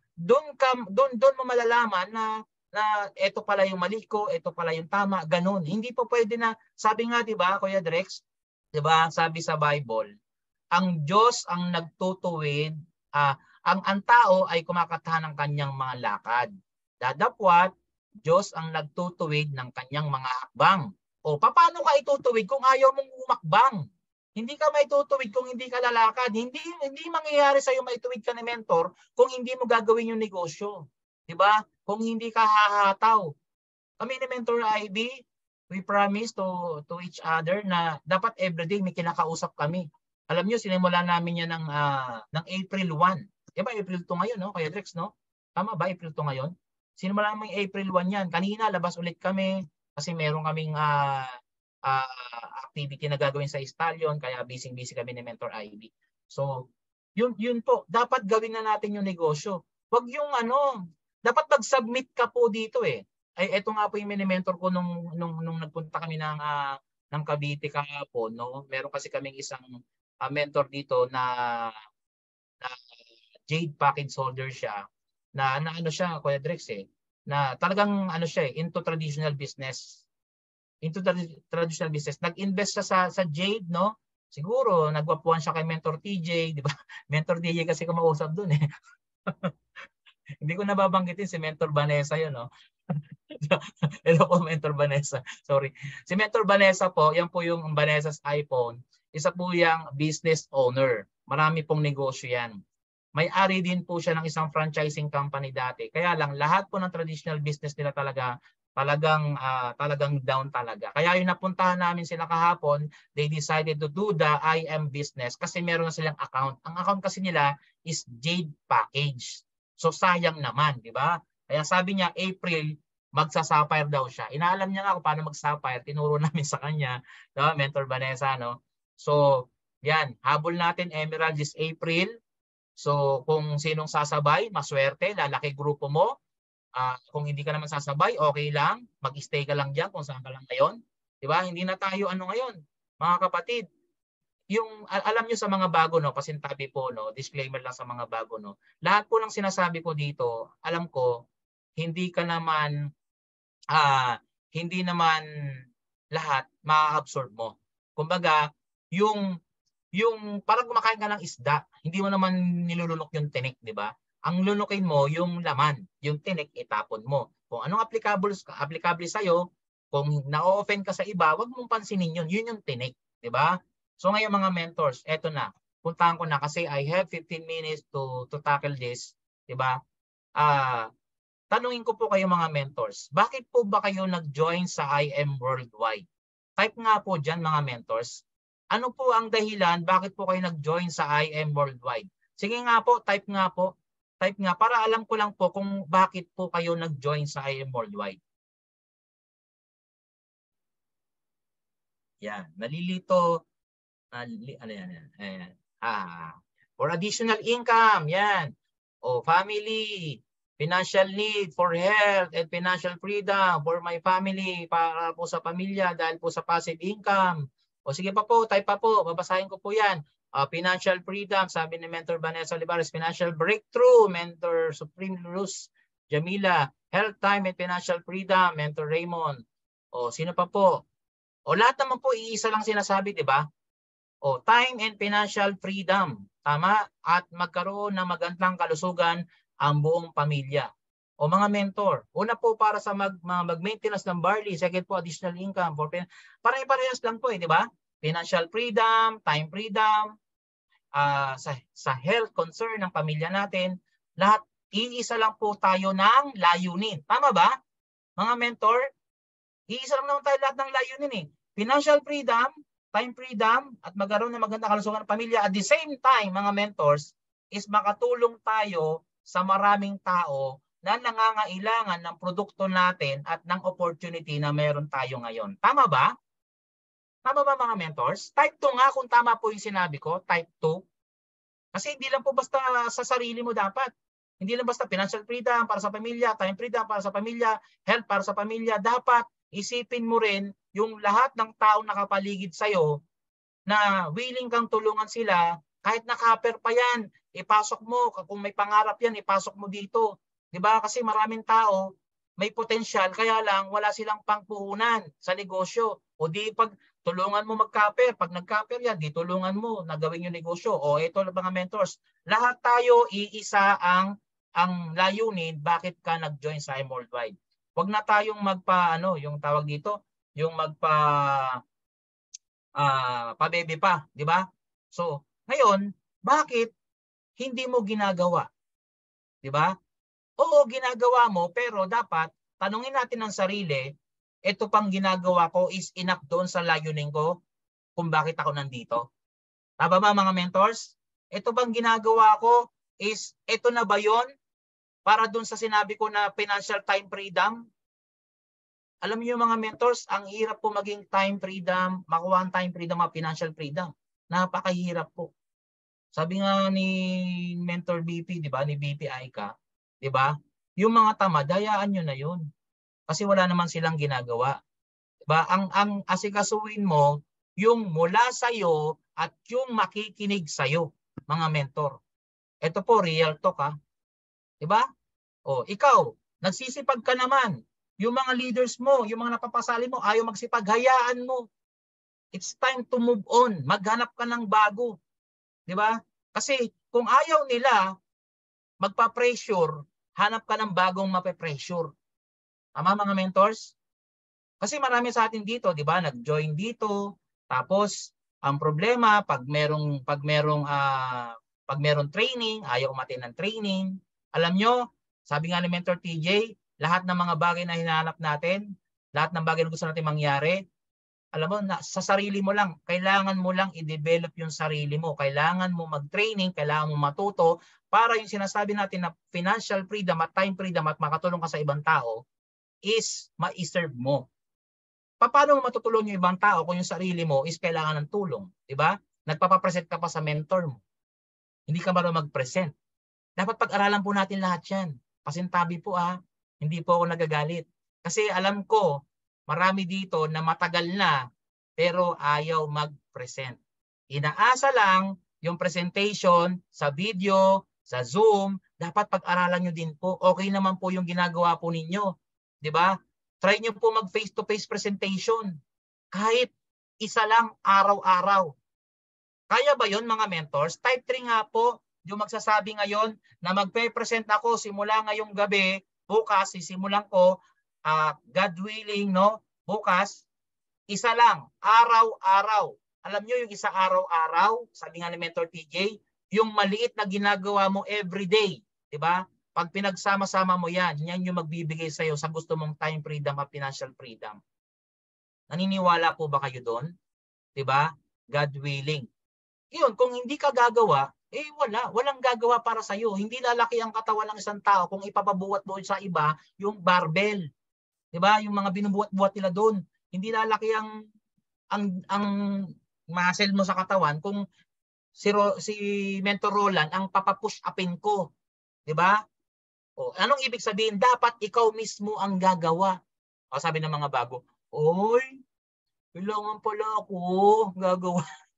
C: doon mo malalaman na ito pala yung mali ko, ito pala yung tama, ganun. Hindi po pwede na, sabi nga 'di ba, Kuya Drex, 'di ba? Sabi sa Bible, ang Diyos ang nagtutuwid, ang tao ay kumakatahan ng kanyang mga lakad. Dadapwat, Diyos ang nagtutuwid ng kanyang mga hakbang. O paano ka itutuwid kung ayaw mong umakbang? Hindi ka maitutuwid kung hindi ka lalakad. Hindi mangyayari sa iyo maituwid ka ni mentor kung hindi mo gagawin yung negosyo. 'Di ba? Kung hindi ka hahataw. Kami ni Mentor IB, we promise to each other na dapat everyday may kinakausap kami. Alam niyo, sinimulan namin yan ng April 1. 'Di ba April 2 ngayon, no? Kuya Drex, no? Tama ba April 2 ngayon? Sinimulan namin April 1 yan. Kanina labas ulit kami. kasi meron kaming activity na gagawin sa Stallion, kaya busy kami ni Mentor Ivy. So, yun po, dapat gawin na natin yung negosyo. Wag yung dapat mag-submit ka po dito eh. Ay, eto nga po yung mini-mentor ko nung nagpunta kami ng Cavite kahapon, no? Meron kasi kaming isang mentor dito na Jade package holder siya, na ano siya, Kuya Drex na talagang siya into traditional business. Nag-invest siya sa Jade, no? Siguro nagwapuan siya kay Mentor TJ, di ba? Mentor TJ kasi kumausap doon eh. Hindi ko nababanggitin si Mentor Vanessa yun, no? Ito po, Mentor Vanessa. Sorry. Si Mentor Vanessa po, yan po yung Vanessa's iPhone. Isa po yung business owner. Marami pong negosyo yan. May-ari din po siya ng isang franchising company dati. Kaya lang, lahat po ng traditional business nila talagang down talaga. Kaya yung napuntahan namin sila kahapon, they decided to do the IM business kasi meron na silang account. Ang account kasi nila is Jade Package. So sayang naman, di ba? Kaya sabi niya, April, magsa-sapphire daw siya. Inaalam niya nga kung paano mag-sapphire. Tinuro namin sa kanya, diba? Mentor Vanessa, no? So, yan. Habol natin Emerald this April. So, kung sinong sasabay, maswerte, lalaki grupo mo. Kung hindi ka naman sasabay, okay lang. Mag-stay ka lang dyan kung saan ka lang ngayon. Diba? Hindi na tayo ngayon. Mga kapatid, yung alam nyo sa mga bago, no, pasintabi po, no, disclaimer lang sa mga bago, no. Lahat po ng sinasabi ko dito, alam ko, hindi naman lahat ma-absorb mo. Kumbaga, yung parang kumakain ka ng isda, hindi mo naman nilulunok yung tinik, di ba? Ang lunukin mo yung laman, yung tinik itapon mo. Kung anong applicable sa'yo, kung na-offend ka sa iba, wag mong pansinin yun. Yun yung tinik, di ba? So ngayon mga mentors, eto na. Puntahan ko na kasi I have 15 minutes to tackle this, di ba? Tanungin ko po kayo mga mentors, bakit po ba kayo nag-join sa IM Worldwide? Type nga po dyan mga mentors. Ano po ang dahilan bakit po kayo nag-join sa IM Worldwide? Sige nga po, type nga po. Type nga para alam ko lang po kung bakit po kayo nag-join sa IM Worldwide. Yan, nalilito. Ano yan? Ayan. For additional income, yan. O family, financial need for health and financial freedom for my family, para po sa pamilya dahil po sa passive income. O sige pa po, type pa po, babasahin ko po yan. Financial freedom, sabi ni Mentor Vanessa Olivares. Financial breakthrough, Mentor Supreme Luz Jamila. Health time and financial freedom, Mentor Raymond. O sino pa po? O lahat naman po, iisa lang sinasabi, di ba? O time and financial freedom. Tama? At magkaroon ng magandang kalusugan ang buong pamilya. O mga mentor, una po para sa mag-maintenance ng barley, second po additional income. Parehas lang po di ba? Financial freedom, time freedom, sa health concern ng pamilya natin, lahat, iisa lang po tayo ng layunin. Tama ba? Mga mentor, iisa lang naman tayo lahat ng layunin eh. Financial freedom, time freedom, at magkaroon ng magandang kalusugan ng pamilya. At the same time, mga mentors, is makatulong tayo sa maraming tao na nangangailangan ng produkto natin at ng opportunity na meron tayo ngayon. Tama ba? Tama ba mga mentors? Type 2 nga kung tama po yung sinabi ko. Type 2. Kasi hindi lang po basta sa sarili mo dapat. Hindi lang basta financial freedom para sa pamilya, time freedom para sa pamilya, health para sa pamilya. Dapat isipin mo rin yung lahat ng taong nakapaligid sa'yo na willing kang tulungan sila kahit nakaper pa yan. Ipasok mo. Kung may pangarap yan, ipasok mo dito. Diba? Kasi maraming tao may potensyal kaya lang wala silang pangpuhunan sa negosyo. O di pag tulungan mo mag-caper, pag nag-caper yan, di tulungan mo na gawin yung negosyo. O ito mga mentors, lahat tayo iisa ang layunin bakit ka nag-join sa IM Worldwide. Huwag na tayong yung tawag dito, yung pabebe pa, di ba? So, ngayon, bakit hindi mo ginagawa? Di ba? Oo, ginagawa mo, pero dapat tanungin natin ng sarili, ito pang ginagawa ko is enough doon sa layunin ko kung bakit ako nandito. Tama ba mga mentors? Ito bang ginagawa ko is ito na ba yon para doon sa sinabi ko na financial time freedom? Alam niyo yung mga mentors, ang hirap po maging time freedom, makuha ang time freedom, financial freedom. Napakahirap po. Sabi nga ni Mentor BP, di ba, ni BP Aika, di ba, yung mga tamad, hayaan nyo na yun. Kasi wala naman silang ginagawa. Di ba? Ang asikasuhin mo, yung mula sa'yo at yung makikinig sa'yo, mga mentor. Ito po, real talk ha. Di ba? O, ikaw, nagsisipag ka naman. Yung mga leaders mo, yung mga napapasali mo, ayaw magsipag, hayaan mo. It's time to move on. Maghanap ka ng bago. Di ba? Kasi kung ayaw nila magpa-pressure, hanap ka ng bagong mape-pressure. Tama mga mentors? Kasi marami sa atin dito, di ba? Nag-join dito, tapos ang problema pag merong training, ayaw umatin ng training. Alam nyo, sabi nga ni Mentor TJ, lahat ng mga bagay na hinahanap natin, lahat ng bagay na gusto natin mangyari, alam mo, sa sarili mo lang, kailangan mo lang i-develop yung sarili mo. Kailangan mo mag-training, kailangan mo matuto para yung sinasabi natin na financial freedom at time freedom at makatulong ka sa ibang tao is ma-serve mo. Paano mo matutulong yung ibang tao kung yung sarili mo is kailangan ng tulong? Diba? Nagpapapresent ka pa sa mentor mo. Hindi ka marunong mag-present. Dapat pag-aralan po natin lahat yan. Pasintabi po hindi po ako nagagalit. Kasi alam ko, marami dito na matagal na pero ayaw mag-present. Inaasa lang yung presentation sa video, sa Zoom, dapat pag-aralan nyo din po. Okay naman po yung ginagawa po ninyo. Diba? Try nyo po mag face-to-face presentation. Kahit isa lang araw-araw. Kaya ba yon mga mentors? Type 3 nga po yung magsasabi ngayon na magpe-present ako simula ngayong gabi, bukas sisimulan ko, God willing, no? Bukas, isa lang, araw-araw. Alam nyo yung isa araw-araw, sabi nga ni Mentor TJ, yung maliit na ginagawa mo everyday, di ba? Pag pinagsama-sama mo yan yung magbibigay sa'yo sa gusto mong time freedom at financial freedom. Naniniwala po ba kayo doon? Di ba? God willing. Yun, kung hindi ka gagawa, walang gagawa para sa iyo. Hindi lalaki ang katawan ng isang tao kung ipapabuhat mo sa iba yung barbell. 'Di ba? Yung mga binubuhat-buhat nila doon. Hindi lalaki ang muscle mo sa katawan kung si Mentor Roland ang papapush upin ko. 'Di ba? O, anong ibig sabihin? Dapat ikaw mismo ang gagawa. O, sabi ng mga bago, oy, kailangan pala ako gagawa.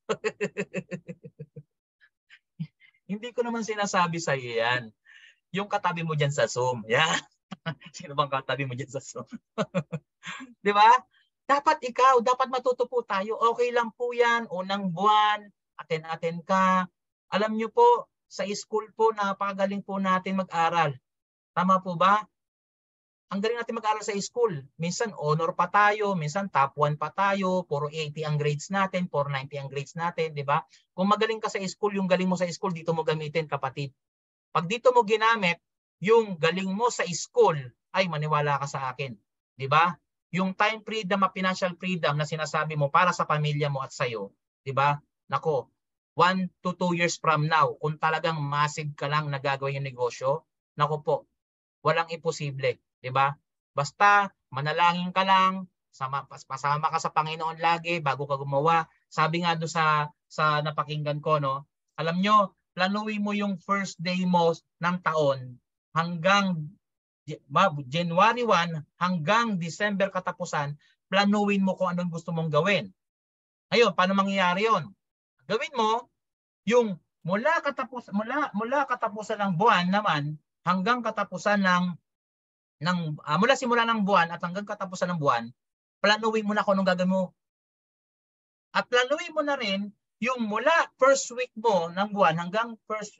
C: Hindi ko naman sinasabi sa iyo yan. Yung katabi mo dyan sa Zoom. Yan. Sino bang katabi mo dyan sa Zoom? Di ba? Dapat ikaw, dapat matuto po tayo. Okay lang po yan. Unang buwan, aten-aten ka. Alam nyo po, sa school po, napakagaling po natin mag-aral. Tama po ba? Ang galing natin mag-aral sa school. Minsan honor pa tayo, minsan top 1 pa tayo, puro 80 ang grades natin, puro 90 ang grades natin, di ba? Kung magaling ka sa school, yung galing mo sa school, dito mo gamitin, kapatid. Pag dito mo ginamit, yung galing mo sa school, ay maniwala ka sa akin. Di ba? Yung time freedom at financial freedom na sinasabi mo para sa pamilya mo at sa'yo, di ba? Nako, 1 to 2 years from now, kung talagang massive ka lang na gagawin yung negosyo, nako po, walang imposible. Diba? Basta manalangin ka lang, pasama ka sa Panginoon lagi bago ka gumawa. Sabi nga doon sa napakinggan ko, no? Alam nyo, planuhin mo yung first day mo ng taon hanggang January 1 hanggang December katapusan, planuhin mo kung anong gusto mong gawin. Ayun, paano mangyayari yon? Gawin mo yung mula katapusan ng buwan naman hanggang katapusan mula simula ng buwan at hanggang katapusan ng buwan, planuhin mo na kung anong gagawin mo. At planuhin mo na rin yung mula first week mo ng buwan hanggang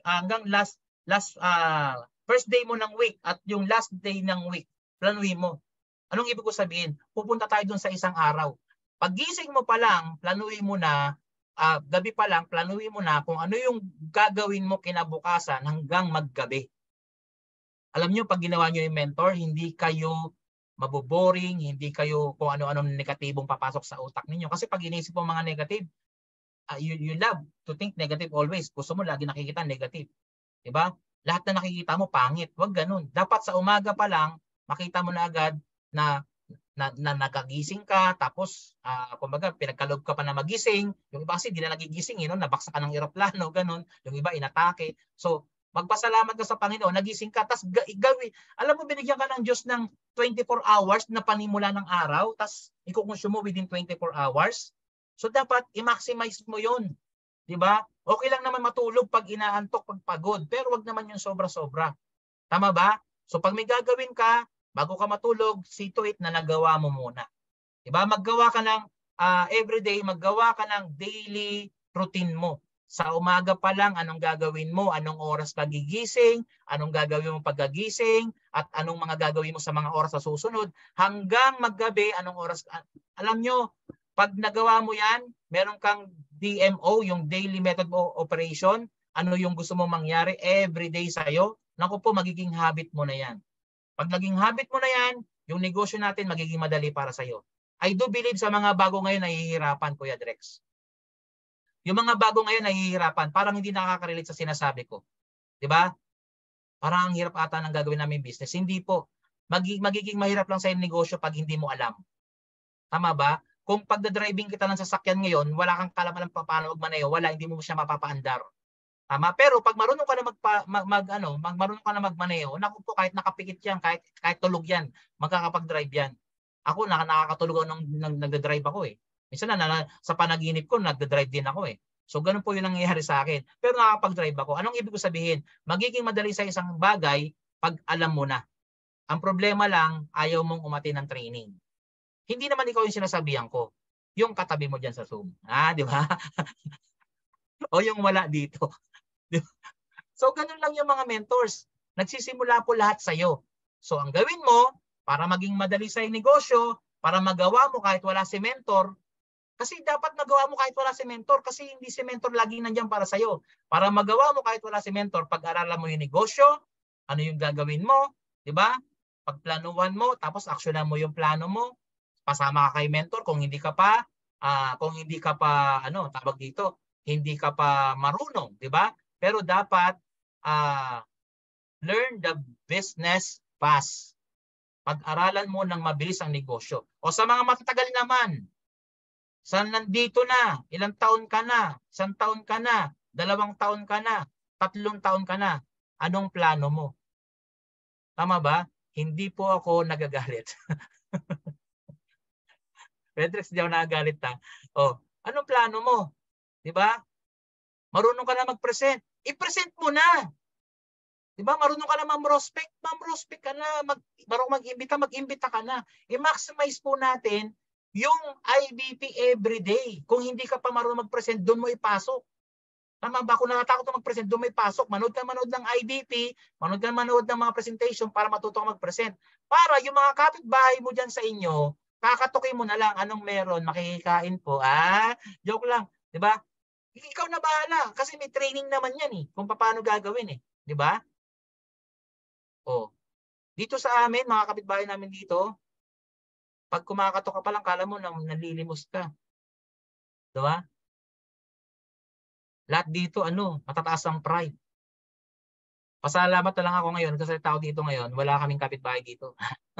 C: first day mo ng week at yung last day ng week. Planuhin mo. Anong ibig ko sabihin? Pupunta tayo dun sa isang araw. Paggising mo pa lang, planuhin mo na, gabi pa lang, planuhin mo na kung ano yung gagawin mo kinabukasan hanggang maggabi. Alam nyo, pag ginawa nyo yung mentor, hindi kayo maboboring, hindi kayo kung ano-anong negatibong papasok sa utak ninyo. Kasi pag inisip mo mga negative, you love to think negative always. Gusto mo lagi nakikita negative. Diba? Lahat na nakikita mo, pangit. Huwag ganun. Dapat sa umaga pa lang, makita mo na agad na na nakagising ka, tapos kumbaga pinagkaloob ka pa na magising. Yung iba kasi hindi na nagigising, nabaksa ka ng eroplano, ganun. Yung iba inatake. So magpasalamat ka sa Panginoon, nagising ka, tapos gawin. Alam mo, binigyan ka ng Diyos ng 24 hours na panimula ng araw, tapos ikukonsume mo within 24 hours. So dapat i-maximize mo yun. Diba? Okay lang naman matulog pag inaantok, pag pagod, pero wag naman yung sobra-sobra. Tama ba? So pag may gagawin ka, bago ka matulog, see to it na nagawa mo muna. Diba? Maggawa ka ng everyday, maggawa ka ng daily routine mo. Sa umaga pa lang, anong gagawin mo, anong oras ka gigising, anong gagawin mo pagkagising, at anong mga gagawin mo sa mga oras sa susunod, hanggang maggabi, anong oras. Alam nyo, pag nagawa mo yan, meron kang DMO, yung Daily Method of Operation, ano yung gusto mo mangyari everyday sa'yo, naku po, magiging habit mo na yan. Pag naging habit mo na yan, yung negosyo natin magiging madali para sa'yo. I do believe sa mga bago ngayon nahihirapan, Kuya Drex. Yung mga bago ngayon nahihirapan, parang hindi nakaka-relate sa sinasabi ko. 'Di ba? Parang ang hirap ata ng gagawin namin business. Hindi po. Magiging mahirap lang sa negosyo pag hindi mo alam. Tama ba? Kung pagda-driving kita ng sasakyan ngayon, wala kang kalaman paano magmaneho, hindi mo siya mapapaandar. Tama? Pero pag marunong ka na marunong ka na magmaneho, naku po, kahit nakapikit yan, kahit tulog yan, magkakapag-drive yan. Ako nakakatulog ako nang nagda-drive ako eh. Minsan sa panaginip ko, nagda-drive din ako eh. So, ganun po yung nangyayari sa akin. Pero nakakapag-drive ako. Anong ibig ko sabihin? Magiging madali sa isang bagay pag alam mo na. Ang problema lang, ayaw mong umati ng training. Hindi naman ikaw yung sinasabihan ko. Yung katabi mo dyan sa Zoom. Di ba? O yung wala dito. So, ganun lang yung mga mentors. Nagsisimula po lahat sa'yo. So, ang gawin mo, para maging madali sa negosyo, para magawa mo kahit wala si mentor, kasi dapat magawa mo kahit wala si mentor kasi hindi si mentor laging nandiyan para sa'yo. Para magawa mo kahit wala si mentor, pag-aralan mo yung negosyo, ano yung gagawin mo, di ba? Pagplanuhan mo, tapos aksyonan mo yung plano mo, pasama ka kay mentor kung hindi ka pa, tawag dito, hindi ka pa marunong, di ba? Pero dapat, learn the business fast. Pag-aralan mo ng mabilis ang negosyo. O sa mga matatagal naman, saan nandito na? Ilang taon ka na? 1 taon ka na? 2 taon ka na? 3 taon ka na? Anong plano mo? Tama ba? Hindi po ako nagagalit. Pedrex, di ako nagagalit ha. O, anong plano mo? Di ba? Marunong ka na mag-present. I-present mo na. Di ba? Marunong ka na mag-prospect. Mag-prospect ka na. Marunong mag-imbita ka na. I-maximize po natin yung IBP everyday. Kung hindi ka pa marunong mag-present, doon mo ipasok. Tama ba? Kung natatakot ka mag-present, doon mo ipasok. Manood ng IBP, manood ng mga presentation para matuto ka mag-present. Para yung mga kapitbahay mo dyan sa inyo, kakatukin mo na lang anong meron, makikikain po. Joke lang. Diba? Ikaw na bahala. Kasi may training naman yan kung paano gagawin Diba? O. Dito sa amin, mga kapitbahay namin dito, pag kumakatok ka pa lang, kala mo nalilimos ka. Diba? Lahat dito, matataas ang pride. Pasalamat na lang ako ngayon kasi tao dito ngayon, wala kaming kapitbahay dito.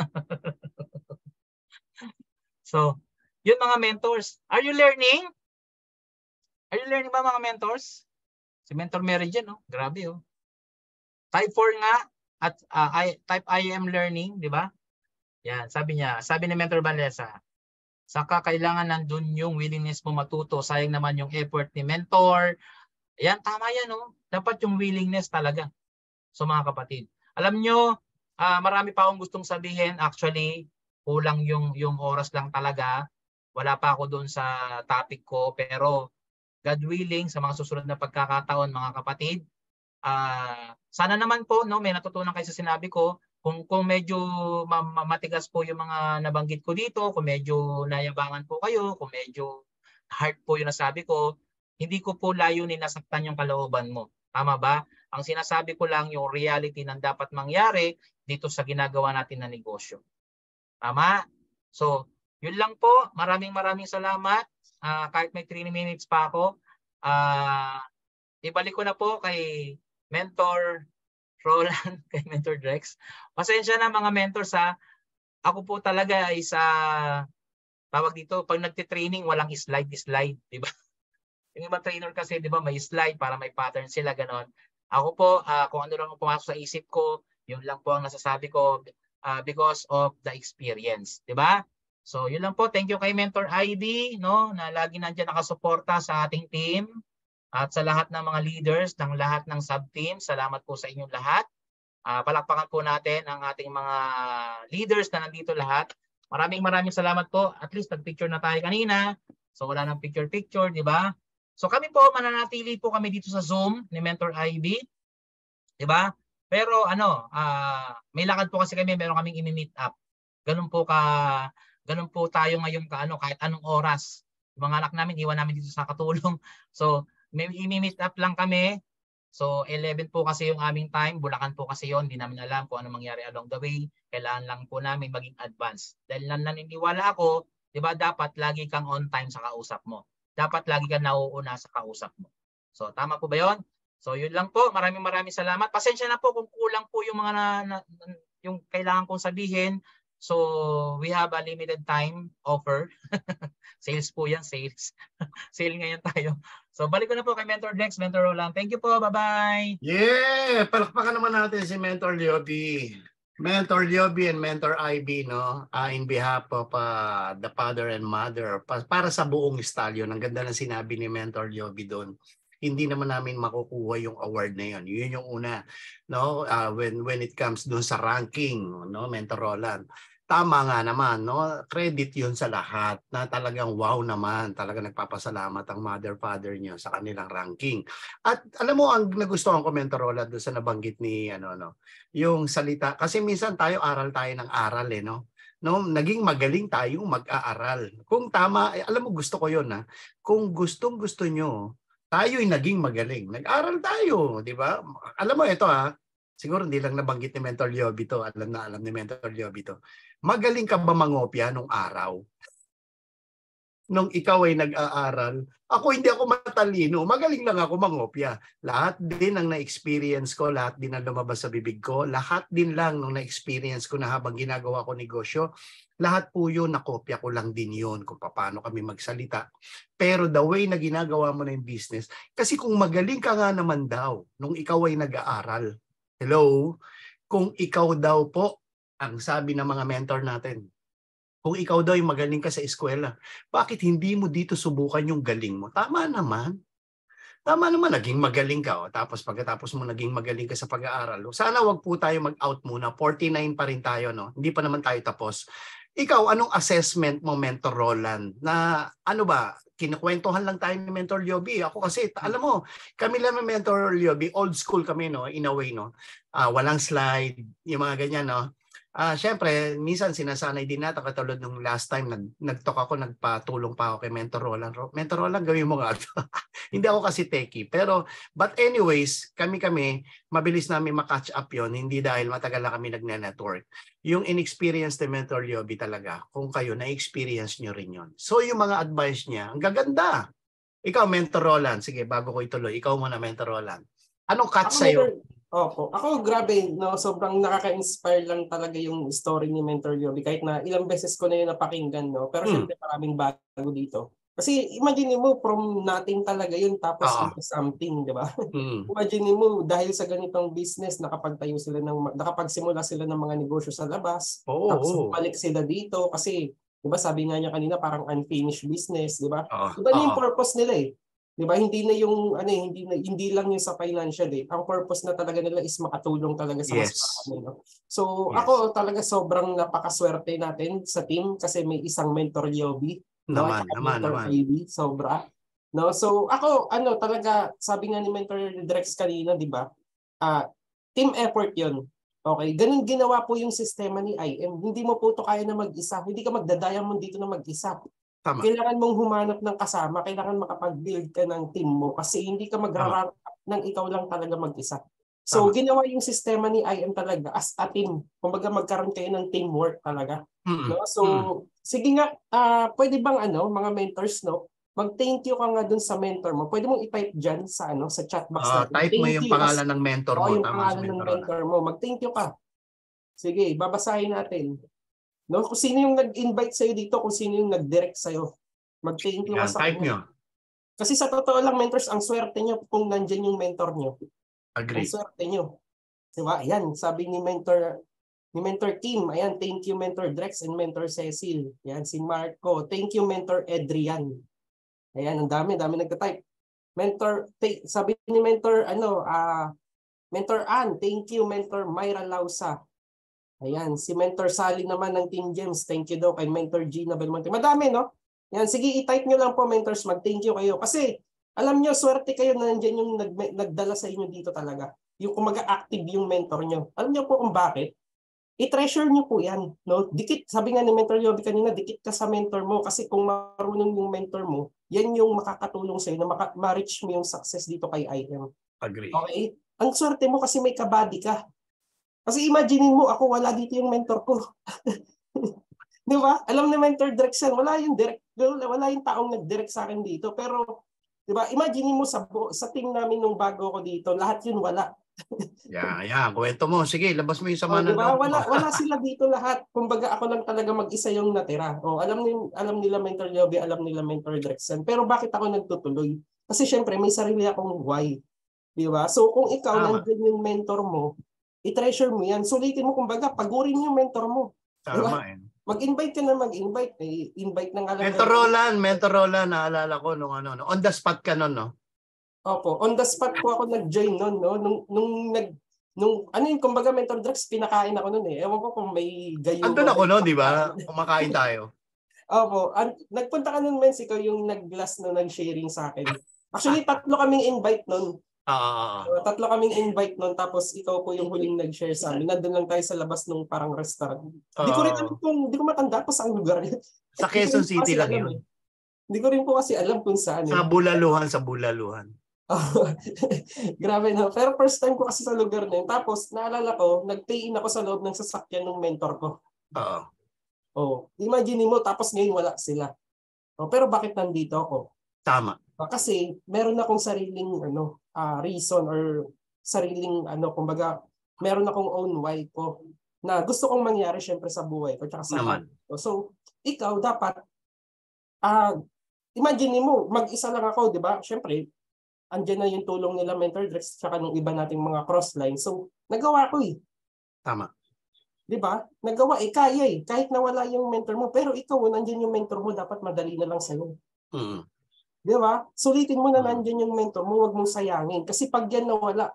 C: So, yun mga mentors. Are you learning? Are you learning ba mga mentors? Si Mentor Mary Jen, grabe Type 4 nga at type I am learning, di ba? Yan, sabi ni Mentor Valesa, saka kailangan nandun yung willingness mo matuto. Sayang naman yung effort ni mentor. Yan, tama yan. Dapat yung willingness talaga. So mga kapatid, alam nyo, marami pa akong gustong sabihin. Actually, kulang yung oras lang talaga. Wala pa ako doon sa topic ko. Pero God willing, sa mga susunod na pagkakataon, mga kapatid, sana naman po, may natutunan kayo sa sinabi ko. Kung medyo matigas po yung mga nabanggit ko dito, kung medyo nayabangan po kayo, kung medyo hard po yung nasabi ko, hindi ko po layunin nasaktan yung kalooban mo. Tama ba? Ang sinasabi ko lang yung reality ng dapat mangyari dito sa ginagawa natin na negosyo. Tama? So, yun lang po. Maraming salamat. Kahit may 3 minutes pa ako, ibalik ko na po kay Mentor Roland, kay Mentor Drex. Pasensya na mga mentors ako po talaga ay sa tawag dito, pag nagte-training, walang slide, di ba? Yung ibang trainer kasi, di ba, may slide para may pattern sila, ganon. Ako po, kung ano lang ang pumasok sa isip ko, yun lang po ang nasasabi ko because of the experience, di ba? So, yun lang po. Thank you kay Mentor ID, no, na lagi nandiyan nakasuporta sa ating team at sa lahat ng mga leaders ng lahat ng sub-team. Salamat po sa inyong lahat. Palakpakan po natin ang ating mga leaders na nandito lahat. Maraming salamat po. At least nag-picture na tayo kanina. So wala nang picture-picture, di ba? So kami po, mananatili po kami dito sa Zoom ni Mentor IB. Di ba? Pero may lakad po kasi kami, meron kaming i-meet up. Ganun po tayo ngayon kahit anong oras. Yung mga anak namin, iwan namin dito sa katulong. So may i-meet up lang kami. So 11 po kasi yung aming time, Bulacan po kasi yon, hindi namin alam kung ano mangyari along the way. Kailangan lang po namin maging advance. Dahil naniniwala ako, 'di ba, dapat lagi kang on time sa kausap mo. Dapat lagi kang nauuna sa kausap mo. So tama po ba 'yon? So yun lang po. Maraming salamat. Pasensya na po kung kulang po yung mga yung kailangan kong sabihin. So we have a limited time offer. Sales po yan, sales. Sale ngayon tayo. So balik ko na po kay Mentor Dex, Mentor Roland. Thank you po, bye-bye.
A: Yeah! Palakpakan naman natin si Mentor Lioby. Mentor Lioby and Mentor IB, no? In behalf of the father and mother, para sa buong stallion. Ang ganda ng sinabi ni Mentor Lioby doon. Hindi naman namin makukuha yung award na yun. Yun yung una, no? When it comes doon sa ranking, no, Mentor Roland. Tama nga naman, no? Credit yun sa lahat na talagang wow naman. Talagang nagpapasalamat ang mother-father niyo sa kanilang ranking. At alam mo, ang nagustuhan ko, Mentor Roland, doon sa nabanggit ni, yung salita. Kasi minsan tayo ng aral, no? No, naging magaling tayong mag-aaral. Kung tama, alam mo, gusto ko yun, ha? Kung gustong-gusto nyo, tayo'y naging magaling. Nag-aral tayo, di ba? Alam mo, ito siguro hindi lang nabanggit ni Mentor Lioby to. Alam ni Mentor Lioby to. Magaling ka ba mangopya nung araw? Nung ikaw ay nag-aaral, hindi ako matalino, magaling lang ako mangopya. Lahat din ang na-experience ko, lahat din ang lumabas sa bibig ko, lahat din lang nung na-experience ko na habang ginagawa ko negosyo, lahat po yun, nakopya ko lang din yun kung paano kami magsalita. Pero the way na ginagawa mo na yung business, kasi kung magaling ka nga naman daw, nung ikaw ay nag-aaral, hello, kung ikaw daw po, ang sabi ng mga mentor natin, kung ikaw daw yung magaling ka sa eskwela, bakit hindi mo dito subukan yung galing mo? Tama naman. Tama naman, naging magaling ka. Tapos pagkatapos mo naging magaling ka sa pag-aaral. Sana wag po tayo mag-out muna. 49 pa rin tayo, no? Hindi pa naman tayo tapos. Ikaw, anong assessment mo, Mentor Roland? Na kinukwentuhan lang tayo ni Mentor Lioby. Ako kasi, alam mo, kami lang ng Mentor Lioby, old school kami, no? In a way, no? Walang slide, yung mga ganyan, no? Siyempre, minsan sinasanay din natin katulad nung last time nagtalk ako, nagpatulong pa ako kay Mentor Roland. Mentor Roland, gawin mo nga ito. Hindi ako kasi techie. Pero, but anyways, kami, mabilis namin makatch up yon, hindi dahil matagal na kami nagne-network. Yung inexperience ni Mentor Lioby talaga, kung kayo, na-experience nyo rin yon. So, yung mga advice niya, ang gaganda. Ikaw, Mentor Roland, sige, bago ko ituloy, ikaw muna, Mentor Roland. Anong cut sa'yo?
B: Opo. Ako, grabe, no? Sobrang nakaka-inspire lang talaga yung story ni Mentor Lioby. Kahit na ilang beses ko na yun napakinggan, no? Pero syempre maraming bago dito. Kasi imagine mo, from nothing talaga yun, tapos into something, di ba? Imagine mo, dahil sa ganitong business, nakapagsimula sila ng mga negosyo sa labas, tapos bumalik sila dito, kasi, di ba, sabi nga niya kanina, parang unfinished business, di ba? Iba na yung purpose nila eh. 'Di ba? Hindi na yung hindi lang yung sa financial eh. Ang purpose na talaga nila is makatulong talaga sa mas marami, no? So, ako talaga sobrang napakaswerte natin sa team kasi may isang Mentor Lioby, no? Naman. IB, sobra. No? So, ako talaga sabi nga ni Mentor Drex kanina, 'di ba? Team effort 'yon. Okay, ganun ginawa po yung sistema ni IM. Hindi mo po ito kaya na mag-isa. Hindi ka magda-diamond dito na mag-isa. Tama. Kailangan mong humanap ng kasama, kailangan makapag-build ka ng team mo kasi hindi ka magra-rank up ng ikaw lang talaga mag-isa. So, ginawa yung sistema ni IM talaga as a team. Kumbaga magkaroon kayo ng teamwork talaga. No? So, sige nga, pwede bang mga mentors, no? Mag-thank you ka nga dun sa mentor mo. Pwede mong i-type dyan sa sa chat box natin.
A: Type mo yung pangalan ng mentor mo.
B: Yung pangalan ng mentor mo. Mag-thank you ka. Sige, babasahin natin. No? Kung sino yung nag-invite sa'yo dito, kung sino yung nag-direct sa'yo. Mag-thank you ka sa
A: Type nyo.
B: kanya. Kasi sa totoo lang, mentors, ang swerte nyo kung nandyan yung mentor nyo.
A: Agree.
B: Ang swerte nyo. Diba? Ayan, sabi ni Mentor Team, ayan, thank you Mentor Drex and Mentor Cecil. Ayan, si Marco. Thank you Mentor Adrian. Ayan, ang dami nagta-type. Sabi ni Mentor, Mentor Ann, thank you Mentor Myra Lausa. Ayan, si Mentor Sally naman ng Team Gems, thank you daw kay Mentor Gina Belmonte. Madami, no? Ayan, sige, i-type nyo lang po, mentors, mag-thank you kayo. Kasi, alam nyo, swerte kayo na nandiyan yung nagdala sa inyo dito talaga. Yung kumaga active yung mentor nyo. Alam nyo po kung bakit? I-treasure nyo po yan. No? Dikit, sabi nga ni Mentor Yobi kanina, dikit ka sa mentor mo. Kasi kung marunong yung mentor mo, yan yung makakatulong sa'yo na ma-reach mo yung success dito kay IM.
A: Agree.
B: Okay? Ang swerte mo kasi may kabady ka. Kasi imaginein mo, ako wala dito yung mentor ko. Di ba? Alam ni Mentor Drex yan, wala yung taong nag-direct sa akin dito. Pero, di ba, imagine mo sa team namin nung bago ko dito, lahat yun wala.
A: Kwento mo. Sige, labas mo yung sama ng
B: diba?
A: loob mo.
B: Wala sila dito lahat. Kumbaga ako lang talaga mag-isa yung natira. Alam nila Mentor Yobi, alam nila Mentor Drexen. Pero bakit ako nagtutuloy? Kasi syempre, may sarili akong why. Di ba? So, kung ikaw, nandun yung mentor mo, i-treasure mo yan. Sulitin mo, kumbaga, pagurin yung mentor mo.
A: Tama,
B: diba? Mag-invite ka na mag-invite. Invite na nga lang.
A: Mentor Roland, naalala ko nung on the spot ka nun, no?
B: Opo, on the spot po ako nag-join nun, no? Kumbaga Mentor Drex, pinakain ako nun eh. Ewan ko kung may gayo.
A: Andun ako nun, di ba? Kumakain tayo.
B: Opo, nagpunta ka nun, Mens, ikaw yung nag-glass na nag-sharing sa akin. Actually, 3 kaming invite nun. Tatlo kaming invite nun, tapos ikaw po yung huling nag-share sa amin. Nandun lang tayo sa labas ng parang restaurant. Di ko matanda pa sa lugar yun.
A: Sa Quezon City lang yun.
B: Hindi ko rin po kasi alam kung saan.
A: Sa Bulaluhan.
B: Grabe na. Pero first time ko kasi sa lugar na yun. Tapos naalala ko, nag-pay-in ako sa loob ng sasakyan ng mentor ko. Imagine mo, tapos ngayon wala sila. Pero bakit nandito ako?
A: Tama.
B: Kasi meron akong sariling reason or sariling kumbaga meron akong own why ko na gusto kong mangyari syempre sa buhay ko tsaka sa naman. So ikaw dapat imagine mo mag-isa lang ako, di ba? Syempre andyan na yung tulong nila Mentor Drex tsaka ng iba nating mga crossline. So nagawa ko eh.
A: Tama.
B: Di ba? Nagawa kaya kahit nawala yung mentor mo, pero ikaw nandiyan yung mentor mo, dapat madali na lang sa'yo. Di ba? Sulitin mo na nandiyan yung mentor mo, huwag mong sayangin. Kasi pag yan nawala,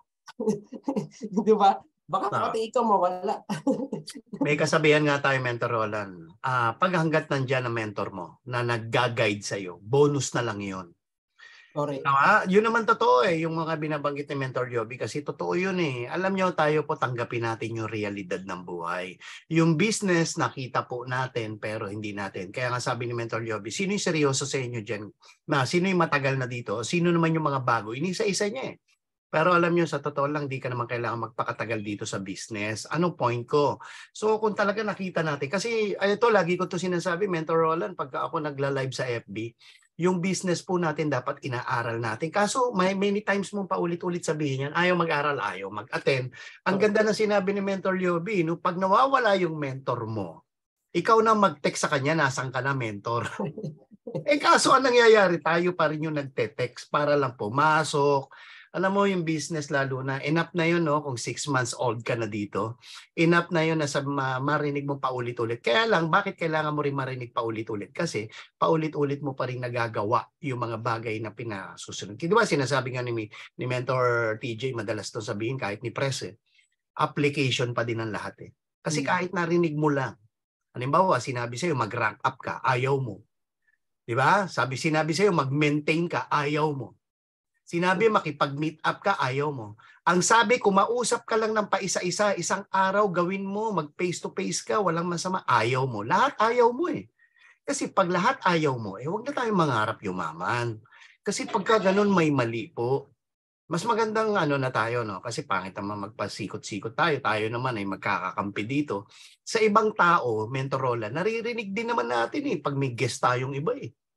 B: di ba? Baka pati ikaw mawala.
A: May kasabihan nga tayo, Mentor Roland. Pag hanggat nandiyan ang mentor mo na nag-guide sa'yo, bonus na lang yun.
B: Correct.
A: Yun naman totoo yung mga binabanggit ni Mentor Yobi kasi totoo yun Alam nyo, tayo po tanggapin natin yung realidad ng buhay. Yung business, nakita po natin pero hindi natin. Kaya nga sabi ni Mentor Yobi, sino yung seryoso sa inyo dyan? Sino yung matagal na dito? Sino naman yung mga bago? Inisa-isa niya Pero alam nyo, sa totoo lang, di ka naman kailangan magpakatagal dito sa business. Anong point ko? So kung talaga nakita natin, kasi ito, lagi ko to sinasabi, Mentor Roland, pagka ako nagla-live sa FB, yung business po natin dapat inaaral natin. Kaso many times mong paulit-ulit sabihin yan, ayaw mag-aral, ayaw mag-attend. Ang ganda na sinabi ni Mentor Yobi, pag nawawala yung mentor mo, ikaw na mag-text sa kanya, nasan ka na mentor? Kaso ang nangyayari, tayo pa rin yung nagte-text para lang pumasok. Alam mo yung business lalo na, enough na yun kung 6 months old ka na dito. Enough na yun na marinig mo paulit-ulit. Kaya lang, bakit kailangan mo rin marinig paulit-ulit? Kasi paulit-ulit mo pa rin nagagawa yung mga bagay na pinasusunod. Diba sinasabi nga ni Mentor TJ, madalas to sabihin kahit ni Press, application pa din ang lahat Kasi kahit narinig mo lang, halimbawa sinabi sa'yo mag-rank up ka, ayaw mo. Diba? Sinabi sa'yo mag-maintain ka, ayaw mo. Sinabi makipag-meet up ka, ayaw mo. Ang sabi, kumausap ka lang ng paisa-isa, isang araw gawin mo, mag-face-to-face ka, walang masama, ayaw mo. Lahat ayaw mo Kasi pag lahat ayaw mo, huwag na tayong mangarap yumaman. Kasi pagka ganun may mali po. Mas magandang na tayo, kasi pangit naman magpasikot-sikot tayo. Tayo naman ay magkakakampi dito. Sa ibang tao, Mentor Roland, naririnig din naman natin pag may guest tayong iba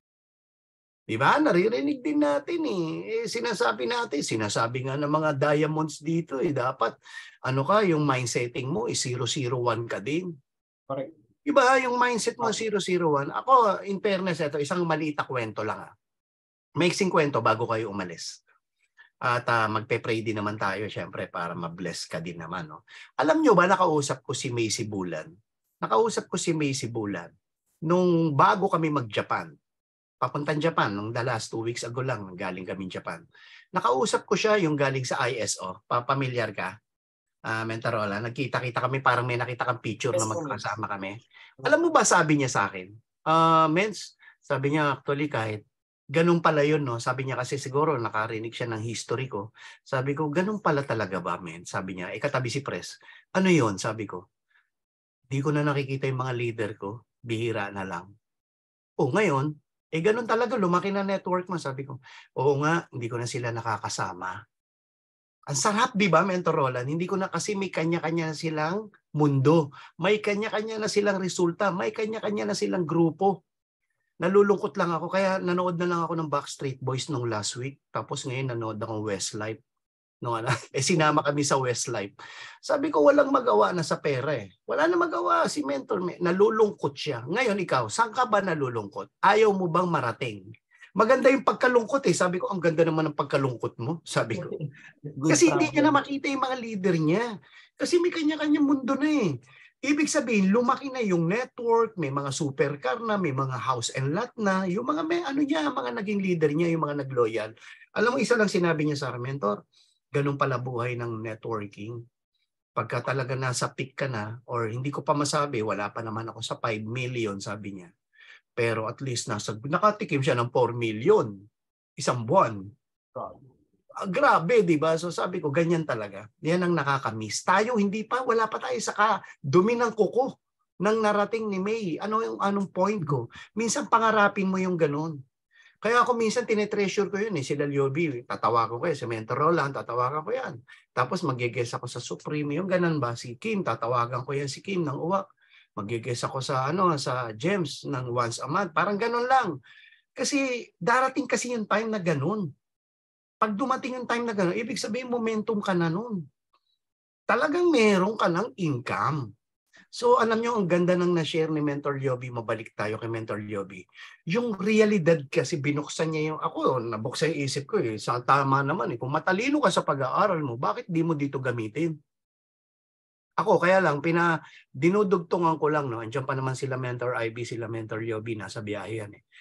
A: Diba? Naririnig din natin sinasabi nga ng mga diamonds dito dapat yung mindsetting mo 001 ka din.
B: Correct.
A: Iba yung mindset mo 001. Ako, in fairness, ito, isang maliit na kwento lang. Maiksing kwento bago kayo umalis. At magpe-pray din naman tayo, syempre, para ma-bless ka din naman. No? Alam nyo ba, nakausap ko si Macy Bulan. Nung bago kami mag-Japan. Papuntang Japan, nung the last 2 weeks ago lang, galing kami Japan. Nakausap ko siya yung galing sa ISO. Pamilyar ka? Mentarola, nagkita-kita kami, parang may nakita kang picture na magkakasama kami. Alam mo ba, sabi niya sa akin, Mens, sabi niya actually kahit ganun pala yun, no? Sabi niya kasi siguro nakarinig siya ng history ko. Sabi ko, ganun pala talaga ba, men? Sabi niya, katabi si Pres. Ano yun? Sabi ko, di ko na nakikita yung mga leader ko, bihira na lang. O ngayon, ganun talaga, lumaki na network mo. Sabi ko, oo nga, hindi ko na sila nakakasama. Ang sarap, di ba, Mentor Roland? Hindi ko na kasi may kanya-kanya na silang mundo. May kanya-kanya na silang resulta. May kanya-kanya na silang grupo. Nalulungkot lang ako. Kaya nanood na lang ako ng Backstreet Boys nung last week. Tapos ngayon nanood akong Westlife. Sinama kami sa Westlife. Sabi ko, walang magawa na sa pera eh. Wala na magawa si Mentor. Nalulungkot siya. Ngayon ikaw, saan ka ba nalulungkot? Ayaw mo bang marating? Maganda yung pagkalungkot eh. Sabi ko, ang ganda naman ng pagkalungkot mo. Sabi ko. Kasi hindi niya na makita yung mga leader niya. Kasi may kanya-kanya mundo na eh. Ibig sabihin, lumaki na yung network, may mga supercar na, may mga house and lot na, yung mga may ano niya, mga naging leader niya, yung mga nag-loyal. Alam mo, isa lang sinabi niya sa akin, Mentor, ganun pala buhay ng networking. Pagka talaga nasa peak ka na, or hindi ko pa masabi, wala pa naman ako sa 5 million, sabi niya. Pero at least nakatikim siya ng 4 million isang buwan. Grabe, di ba? So sabi ko, ganyan talaga. Yan ang nakakamiss. Tayo, hindi pa, wala pa tayo sa dumi ng kuko ng narating ni May. Anong point ko? Minsan pangarapin mo yung ganun. Kaya ako minsan tinetreasure ko yun eh. Sila Liobi, tatawagan ko yan. Si Mentor Roland, tatawagan ko yan. Tapos mag-guess ako sa Supreme. Yung ganun ba? Si Kim, tatawagan ko yan si Kim ng uwak. Mag-guess ako sa Gems ng once a month. Parang ganun lang. Kasi darating kasi yung time na ganun. Pag dumating yung time na ganun, ibig sabihin momentum ka na nun. Talagang meron ka ng income. So alam nyo, ang ganda ng na-share ni Mentor Liobi, mabalik tayo kay Mentor Liobi. Yung realidad kasi binuksan niya yung, ako, nabuksan yung isip ko eh. Sa tama naman eh. Kung matalino ka sa pag-aaral mo, bakit di mo dito gamitin? Ako, kaya lang, dinudugtungan ko lang, no? Andiyan pa naman sila Mentor IB, sila Mentor Liobi, nasa biyahe yan eh.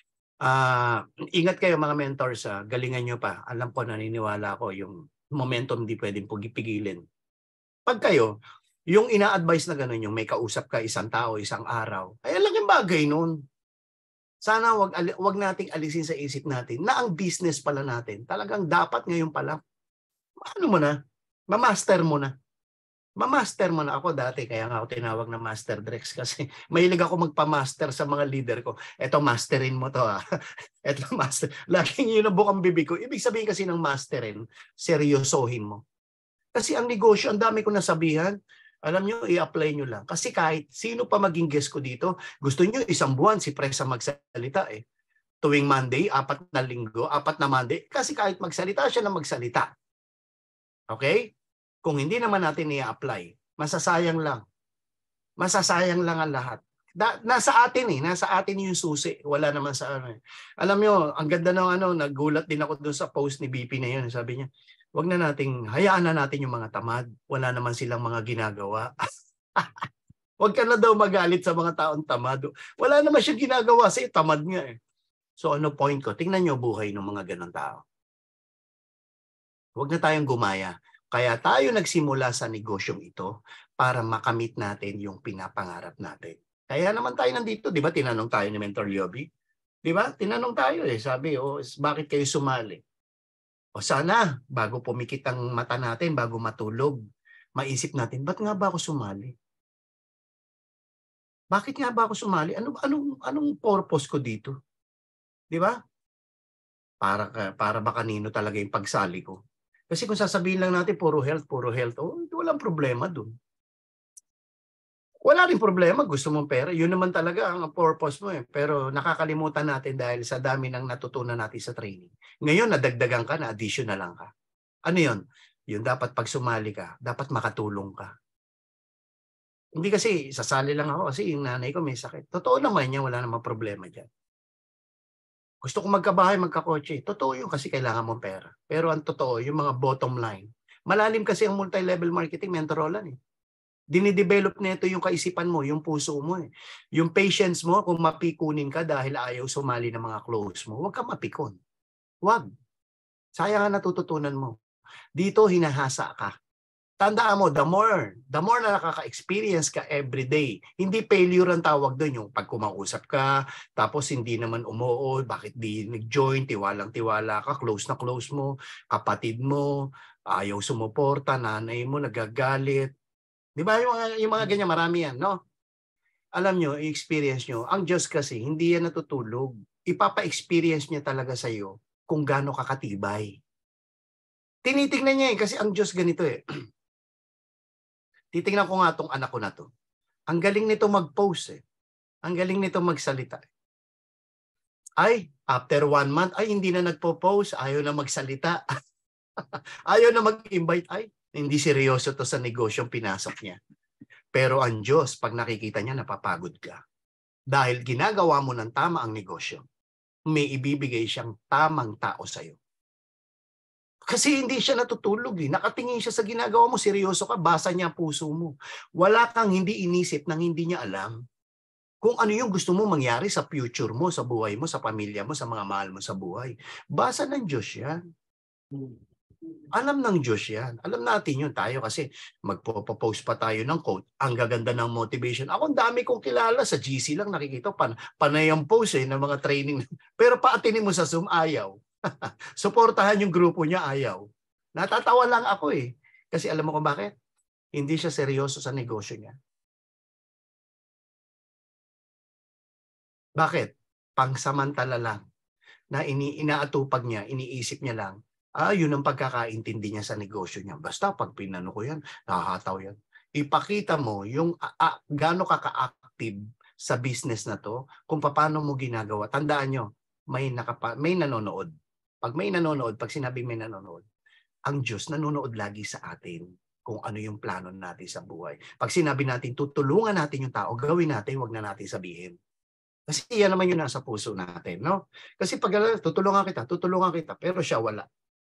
A: Ingat kayo mga mentors, galingan nyo pa. Alam ko, naniniwala ko, yung momentum di pwedeng pigilin. Pag kayo, yung ina-advise na gano'n, yung may kausap ka isang tao, isang araw, ay laking bagay nun. Sana wag nating alisin sa isip natin na ang business pala natin, talagang dapat ngayon pala, ano mo na, mamaster mo na. Mamaster mo na ako dati, kaya nga ako tinawag na Master Drex kasi mahilig ako magpa-master sa mga leader ko. Eto, masterin mo to Eto, master. Laging yun ang bukang bibig ko. Ibig sabihin kasi ng masterin, seryosohin mo. Kasi ang negosyo, ang dami ko nasabihan, alam nyo, i-apply nyo lang. Kasi kahit sino pa maging guest ko dito, gusto nyo isang buwan si Presa magsalita eh. Tuwing Monday, 4 na linggo, 4 na Monday. Kasi kahit magsalita siya na magsalita. Okay? Kung hindi naman natin i-apply, masasayang lang. Masasayang lang ang lahat. Nasa atin eh, nasa atin yung susi. Wala naman sa ano. Alam nyo, ang ganda ng nagulat din ako doon sa post ni BP na yun. Sabi niya, wag na nating, hayaan na natin yung mga tamad. Wala naman silang mga ginagawa. Wag ka na daw magalit sa mga taong tamad. Wala naman siya ginagawa sa tamad nga eh. So ano point ko? Tingnan nyo buhay ng mga ganong tao. Wag na tayong gumaya. Kaya tayo nagsimula sa negosyong ito para makamit natin yung pinapangarap natin. Kaya naman tayo nandito, di ba? Tinanong tayo ni Mentor Liobi. Di ba? Tinanong tayo eh. Sabi, bakit kayo sumali? O sana, bago pumikit ang mata natin, bago matulog, maisip natin, ba't nga ba ako sumali? Bakit nga ba ako sumali? Anong purpose ko dito? Di ba? Para ba kanino talaga yung pagsali ko? Kasi kung sasabihin lang natin, puro health, walang problema dun. Wala rin problema, gusto mong pera. Yun naman talaga ang purpose mo eh. Pero nakakalimutan natin dahil sa dami ng natutunan natin sa training. Ngayon, nadagdagan ka, na-additional lang ka. Ano yun? Yun dapat pag sumali ka, dapat makatulong ka. Hindi kasi sasali lang ako kasi yung nanay ko may sakit. Totoo naman yan, wala namang problema dyan. Gusto ko magkabahay, magkakotse. Totoo yun kasi kailangan mong pera. Pero ang totoo, yung mga bottom line. Malalim kasi ang multi-level marketing, mentorolan eh. Dinidevelop nito yung kaisipan mo, yung puso mo eh. Yung patience mo, kung mapikunin ka dahil ayaw sumali ng mga close mo, huwag ka mapikon. Huwag. Sayang ang natututunan mo. Dito hinahasa ka. Tandaan mo, the more na nakaka-experience ka every day, hindi failure ang tawag doon, yung pag kumausap ka, tapos hindi naman umuo, bakit di nag-join, tiwalang-tiwala ka, close na close mo, kapatid mo, ayaw sumuporta, nanay mo, nagagalit. Di ba yung mga ganyan, marami yan, no? Alam nyo, i-experience nyo, ang Diyos kasi, hindi yan natutulog. Ipapa-experience niya talaga sa'yo kung gaano kakatibay. Tinitingnan niya kasi ang Diyos ganito eh. Titingnan ko nga itong anak ko na to. Ang galing nito mag-post eh. Ang galing nito magsalita. Ay, after 1 month, ay hindi na nagpo-post, ayaw na magsalita. Ayaw na mag-invite. Ay, hindi seryoso to sa negosyong pinasok niya. Pero ang Diyos, pag nakikita niya, napapagod ka. Dahil ginagawa mo ng tama ang negosyo, may ibibigay siyang tamang tao sa'yo. Kasi hindi siya natutulog eh. Nakatingin siya sa ginagawa mo, seryoso ka, basa niya ang puso mo. Wala kang hindi inisip nang hindi niya alam kung ano yung gusto mo mangyari sa future mo, sa buhay mo, sa pamilya mo, sa mga mahal mo sa buhay. Basa ng Diyos yan. Alam ng Diyos yan. Alam natin yun tayo kasi magpo-post pa tayo ng quote. Ang gaganda ng motivation. Ako ang dami kong kilala sa GC lang nakikita. Panay ang post ng mga training. Pero paatinin mo sa Zoom, ayaw. Suportahan yung grupo niya, ayaw. Natatawa lang ako eh. Kasi alam mo kung bakit? Hindi siya seryoso sa negosyo niya. Bakit? Pangsamantala lang. Na inaatupag niya, iniisip niya lang, yun ang pagkakaintindi niya sa negosyo niya. Basta pag pinano ko yan, nakakataw yan. Ipakita mo yung gaano ka ka-active sa business na to, kung paano mo ginagawa. Tandaan nyo, may nanonood. Pag may nanonood, pag sinabing may nanonood, ang Diyos nanonood lagi sa atin kung ano yung plano natin sa buhay. Pag sinabi natin, tutulungan natin yung tao, gawin natin, wag na natin sabihin. Kasi yan naman yung nasa puso natin, no? Kasi pag tutulungan kita, pero siya wala.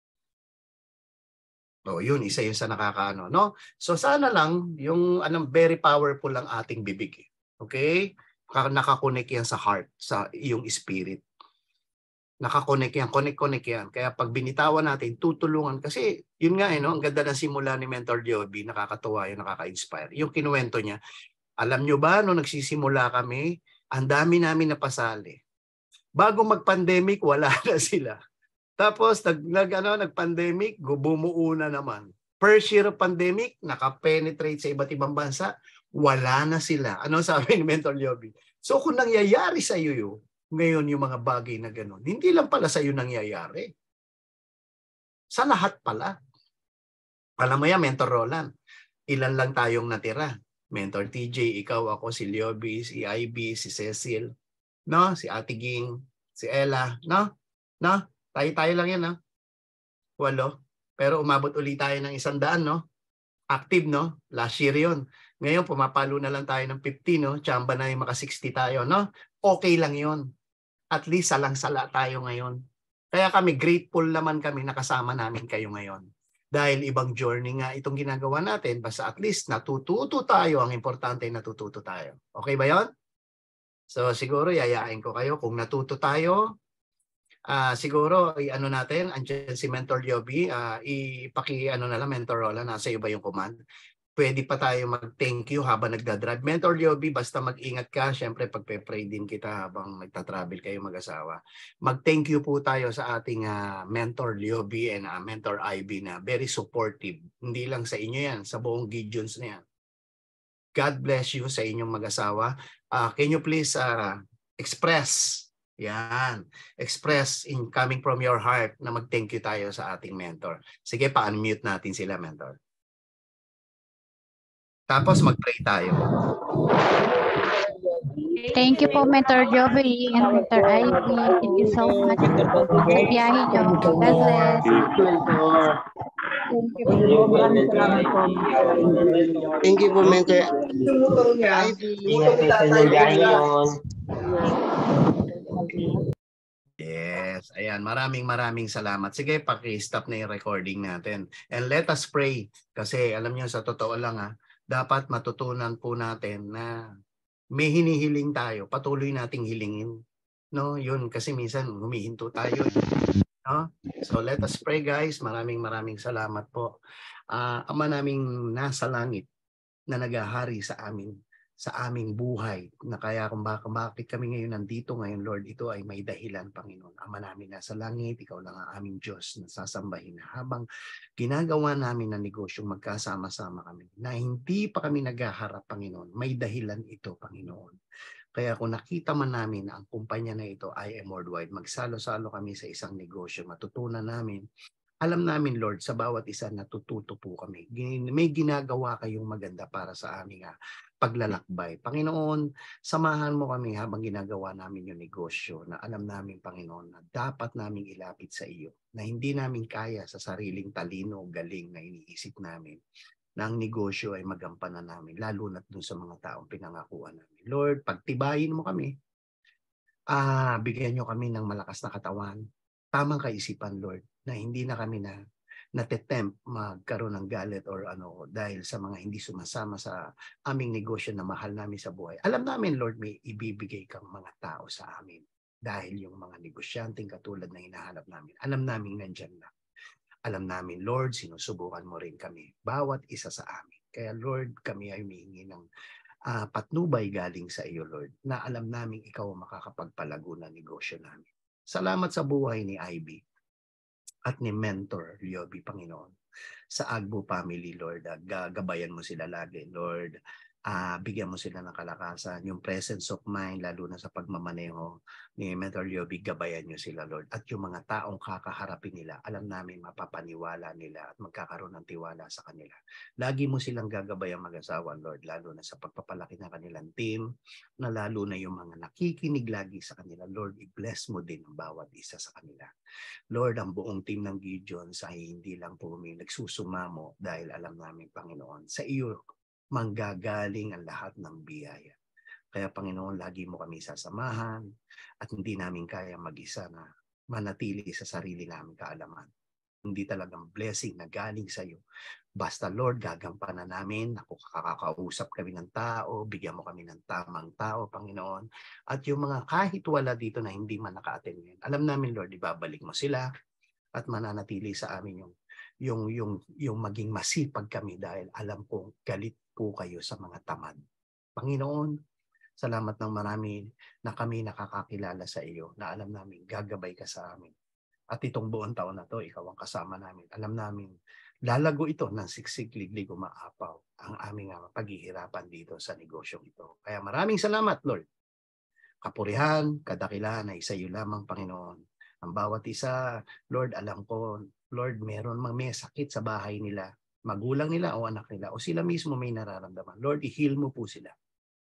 A: O, yun, isa yun sa nakakaano, no? So sana lang, yung very powerful lang ating bibig. Okay? Nakakonek yan sa heart, sa iyong spirit. Nakakonek yan, connect yan. Kaya pag binitawan natin, tutulungan. Kasi yun nga, no? Ang ganda ng simula ni Mentor Joby, nakakatuwa yun, nakaka-inspire. Yung kinuwento niya, alam nyo ba, nung nagsisimula kami, ang dami namin napasali. Bago mag-pandemic, wala na sila. Tapos, nag-pandemic, bumuo na naman. First year of pandemic, nakapenetrate sa iba't ibang bansa, wala na sila. Ano sabi ni Mentor Joby? So kung nangyayari sa iyo ngayon yung mga bagay na gano'n, hindi lang pala sa iyo nangyayari. Sa lahat pala. Alam mo yan, Mentor Roland, ilan lang tayong natira? Mentor TJ, ikaw, ako, si Lioby, si IB, si Cecil, no? Si Ate Ging, si Ella, no? No? Tayo lang yan, no? 8. Pero umabot ulit tayo ng 100, no? Active, no? Last year yun. Ngayon, pumapalo na lang tayo ng 50, no? Tsamba na yung maka 60 tayo, no? Okay lang yun. At least salang-sala tayo ngayon. Kaya kami, grateful naman kami nakasama namin kayo ngayon. Dahil ibang journey nga itong ginagawa natin, basta at least natututo tayo. Ang importante, natututo tayo. Okay ba yon? So siguro, yayain ko kayo. Kung natuto tayo, siguro, natin, andyan si Mentor Joby, na lang, Mentor Roland, nasa iyo ba yung command? Pwede pa tayo mag-thank you habang nagdadrive. Mentor Joby, basta mag-ingat ka. Siyempre, pagpe-pray din kita habang nagtatravel kayo mag-asawa. Mag-thank you po tayo sa ating Mentor Joby and Mentor IB na very supportive. Hindi lang sa inyo yan, sa buong Gideons na yan. God bless you sa inyong mag-asawa. Can you please express in coming from your heart na mag-thank you tayo sa ating mentor. Sige, pa-unmute natin sila, mentor. Tapos mag-pray tayo.
E: Thank you po, Mentor Joey and Mentor Ivy. Thank you so much. Biyahe nyo. God bless.
F: Thank you po, Mentor Ivy. Ingat po sa inyong biyahe ngayon.
A: Yes, ayan, maraming salamat. Sige, paki-stop na yung recording natin. And let us pray. Kasi alam niyo, sa totoo lang dapat matutunan po natin na may hinihiling tayo, patuloy nating hilingin. No, yun kasi minsan humihinto tayo. No? So let us pray, guys. Maraming salamat po. Ama naming nasa langit na naghahari sa aming buhay, na kaya kung bakit kami ngayon nandito ngayon, Lord, ito ay may dahilan, Panginoon. Ama namin nasa langit, ikaw lang ang aming Diyos na sasambahin habang ginagawa namin na negosyong magkasama-sama kami, na hindi pa kami naghaharap, Panginoon. May dahilan ito, Panginoon. Kaya kung nakita man namin na ang kumpanya na ito ay worldwide, magsalo-salo kami sa isang negosyo, matutunan namin. Alam namin, Lord, sa bawat isa natututo po kami. May ginagawa kayong maganda para sa aming paglalakbay. Panginoon, samahan mo kami habang ginagawa namin yung negosyo na alam namin, Panginoon, na dapat namin ilapit sa iyo, na hindi namin kaya sa sariling talino o galing na iniisip namin, na ang negosyo ay magampanan namin, lalo na dun sa mga taong pinangakuan namin. Lord, pagtibayin mo kami, bigyan nyo kami ng malakas na katawan, tamang kaisipan, Lord, na hindi na kami natetempt magkaroon ng galit or dahil sa mga hindi sumasama sa aming negosyo na mahal namin sa buhay. Alam namin, Lord, may ibibigay kang mga tao sa amin dahil yung mga negosyanteng katulad na hinahanap namin. Alam namin nandyan na. Alam namin, Lord, sinusubukan mo rin kami, bawat isa sa amin. Kaya, Lord, kami ay humihingi ng patnubay galing sa iyo, Lord, na alam namin ikaw ang makakapagpalago ng negosyo namin. Salamat sa buhay ni Ivy at ni Mentor Lioby, Panginoon. Sa Agbo family, Lord, gagabayan mo sila lagi, Lord. Bigyan mo sila ng kalakasan, yung presence of mind, lalo na sa pagmamaneho ni Mentor Lioby, gabayan nyo sila, Lord. At yung mga taong kakaharapin nila, alam namin mapapaniwala nila at magkakaroon ng tiwala sa kanila. Lagi mo silang gagabayan mag-asawa, Lord, lalo na sa pagpapalaki ng kanilang team, na lalo na yung mga nakikinig lagi sa kanila, Lord, i-bless mo din ang bawat isa sa kanila. Lord, ang buong team ng Gideons ay hindi lang po nagsusumamo dahil alam namin, Panginoon, sa iyo manggagaling ang lahat ng biyaya. Kaya, Panginoon, lagi mo kami sasamahan at hindi namin kaya mag-isa na manatili sa sarili namin kaalaman. Hindi talagang blessing na galing sa iyo. Basta, Lord, gagampanan namin, kakakausap kami ng tao, bigyan mo kami ng tamang tao, Panginoon. At yung mga kahit wala dito na hindi man naka-attend ngayon, alam namin, Lord, ibabalik mo sila at mananatili sa amin yung maging masipag kami dahil alam kong galit po kayo sa mga tamad. Panginoon, salamat ng marami na kami nakakakilala sa iyo, na alam namin gagabay ka sa amin. At itong buong taon na to, ikaw ang kasama namin. Alam namin, lalago ito ng siksik, liglig, umaapaw ang aming paghihirapan dito sa negosyong ito. Kaya maraming salamat, Lord. Kapurihan, kadakilaan ay sa iyo lamang, Panginoon. Ang bawat isa, Lord, alam ko, Lord, meron may sakit sa bahay nila, magulang nila o anak nila, o sila mismo may nararamdaman. Lord, i-heal mo po sila.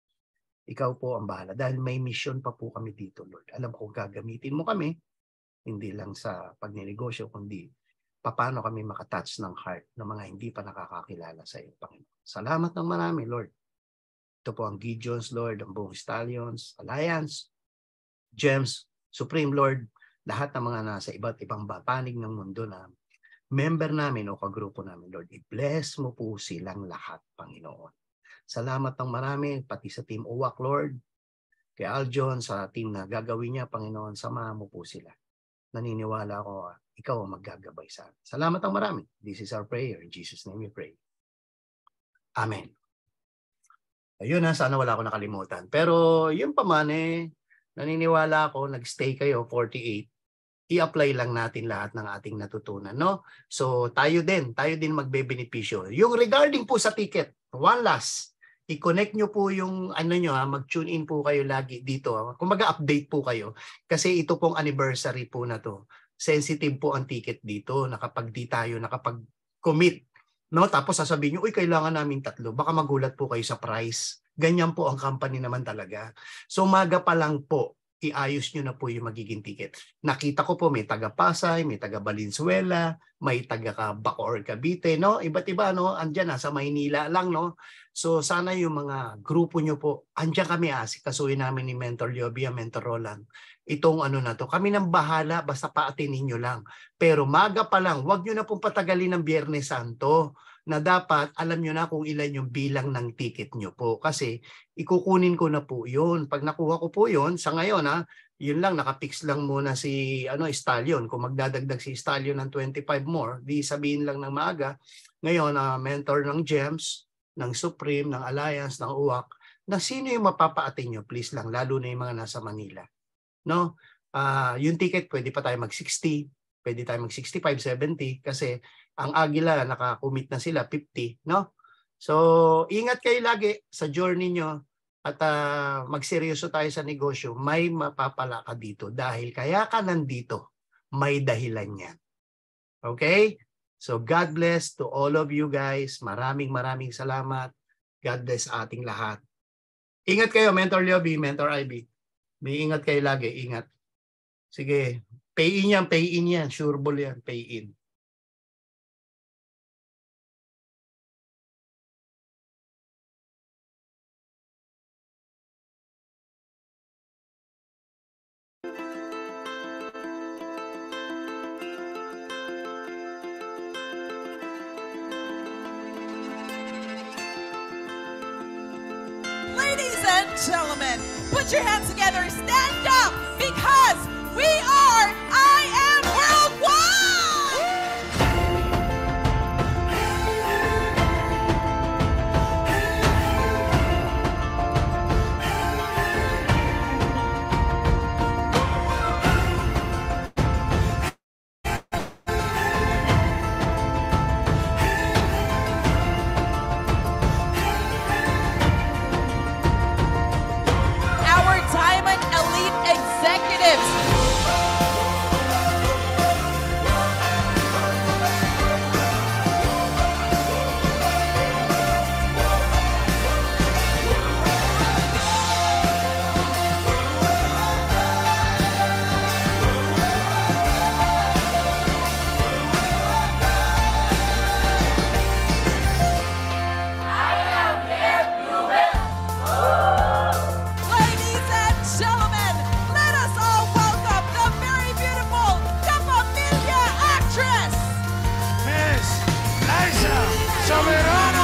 A: Ikaw po ang bahala. Dahil may mission pa po kami dito, Lord. Alam ko gagamitin mo kami, hindi lang sa pagninegosyo, kundi paano kami makatouch ng heart ng mga hindi pa nakakakilala sa iyo, Panginoon. Salamat ng marami, Lord. Ito po ang Gideons, Lord, ang buong Stallions, Alliance, Gems, Supreme, Lord, lahat ng mga nasa iba't ibang panig ng mundo na member namin o kagrupo namin, Lord, i-bless mo po silang lahat, Panginoon. Salamat ng marami, pati sa Team Uwak, Lord, kay Aljon, sa team na gagawin niya, Panginoon, samahan mo po sila. Naniniwala ko, ikaw ang maggagabay sa amin. Salamat ng marami. This is our prayer. In Jesus' name we pray. Amen. Ayun sana wala ako nakalimutan. Pero yung pamane, naniniwala ako, nag-stay kayo, 48, i-apply lang natin lahat ng ating natutunan, no? So tayo din magbe-benepisyo. Yung regarding po sa ticket, one last, i-connect nyo po yung mag-tune in po kayo lagi dito. Kung mag-update po kayo, kasi ito pong anniversary po na to. Sensitive po ang ticket dito, nakapag di tayo nakapag-commit, no? Tapos sasabihin nyo, uy, kailangan namin 3. Baka magulat po kayo sa price Ganyan po ang company naman talaga. So umaga pa lang po, iayos nyo na po yung magiging ticket. Nakita ko po may taga Pasay, may taga Valenzuela, may taga Bacoor, Cavite, no? Iba't iba, no? Andyan, nasa Maynila lang, no? So sana yung mga grupo nyo po, andyan kami, asikasuhin namin ni Mentor Liobia, Mentor Roland. Itong ano na to, kami nang bahala, basta paatinin nyo lang. Pero maga pa lang, wag nyo na pong patagalin ng Biyernes Santo, na dapat alam nyo na kung ilan yung bilang ng ticket nyo po. Kasi ikukunin ko na po yun. Pag nakuha ko po yun, sa ngayon yun lang, nakapix lang muna si Stallion. Kung magdadagdag si Stallion ng 25 more, di sabihin lang ng maaga. Ngayon, mentor ng GEMS, ng Supreme, ng Alliance, ng UAC, na sino yung mapapaatin nyo, please lang, lalo na yung mga nasa Manila. No? Yung ticket, pwede pa tayo mag-60, pwede tayo mag-65, 70, kasi ang Agila, nakakumit na sila, 50, no? So, ingat kayo lagi sa journey nyo at magseryoso tayo sa negosyo. May mapapala ka dito dahil kaya ka nandito, may dahilan yan. Okay? So, God bless to all of you guys. Maraming salamat. God bless ating lahat. Ingat kayo, Mentor Lioby, Mentor Ivy. May ingat kayo lagi, ingat. Sige, pay in yan. Sure ball yan, pay in.
G: Ladies and gentlemen, put your hands together, stand up, because we are I Am Worldwide! Our Diamond Elite Executives. Ladies and gentlemen, let us all welcome the very beautiful Capabilia actress,
H: Miss Liza Soberano!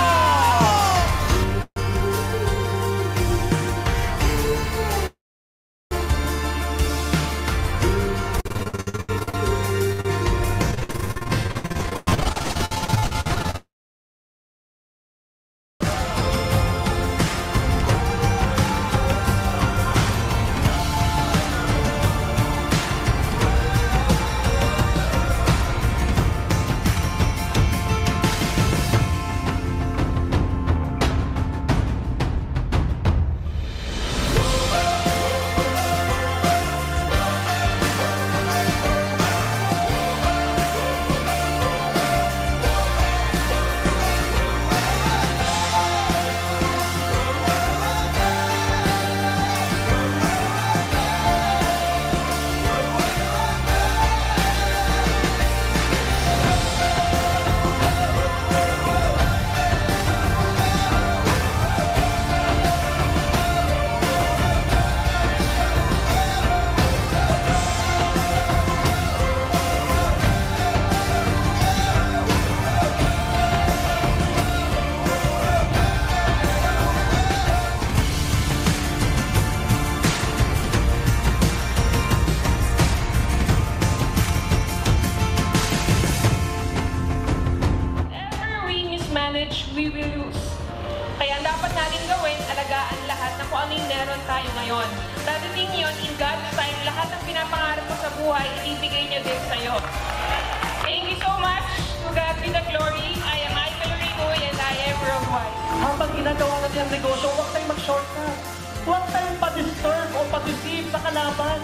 I: Whenever we mismanage, we will lose. Kaya ang dapat natin gawin, alagaan lahat ng kung ano yung meron tayo ngayon. Dadating yun, in God's time, lahat ng pinapangarap mo sa buhay, ibibigay niya din sa'yo. Thank you so much. To God be the glory. I am Michael Rinoy and I am Worldwide.
J: Habang ginagawa natin ang negosyo, huwag tayong mag-shortcut. Huwag tayong pa-disturb o pa-deceive sa kalaban.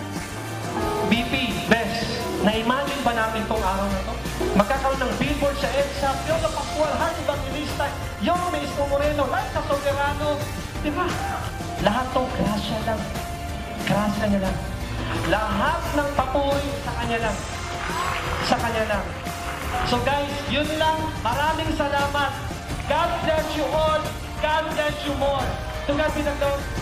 J: BP, Bes, na-imagine ba natin tong araw na to? Magkakaroon ng billboard sa EDSA, Piolo Pascual, Hardy Evangelista, Yung Maestro Moreno, Liza Soberano, Di ba? Lahat to grasya lang. Grasya niya lang. Lahat ng papuri sa Kanya lang. Sa Kanya lang. So guys, yun lang. Maraming salamat. God bless you all. God bless you more. To God be the glory.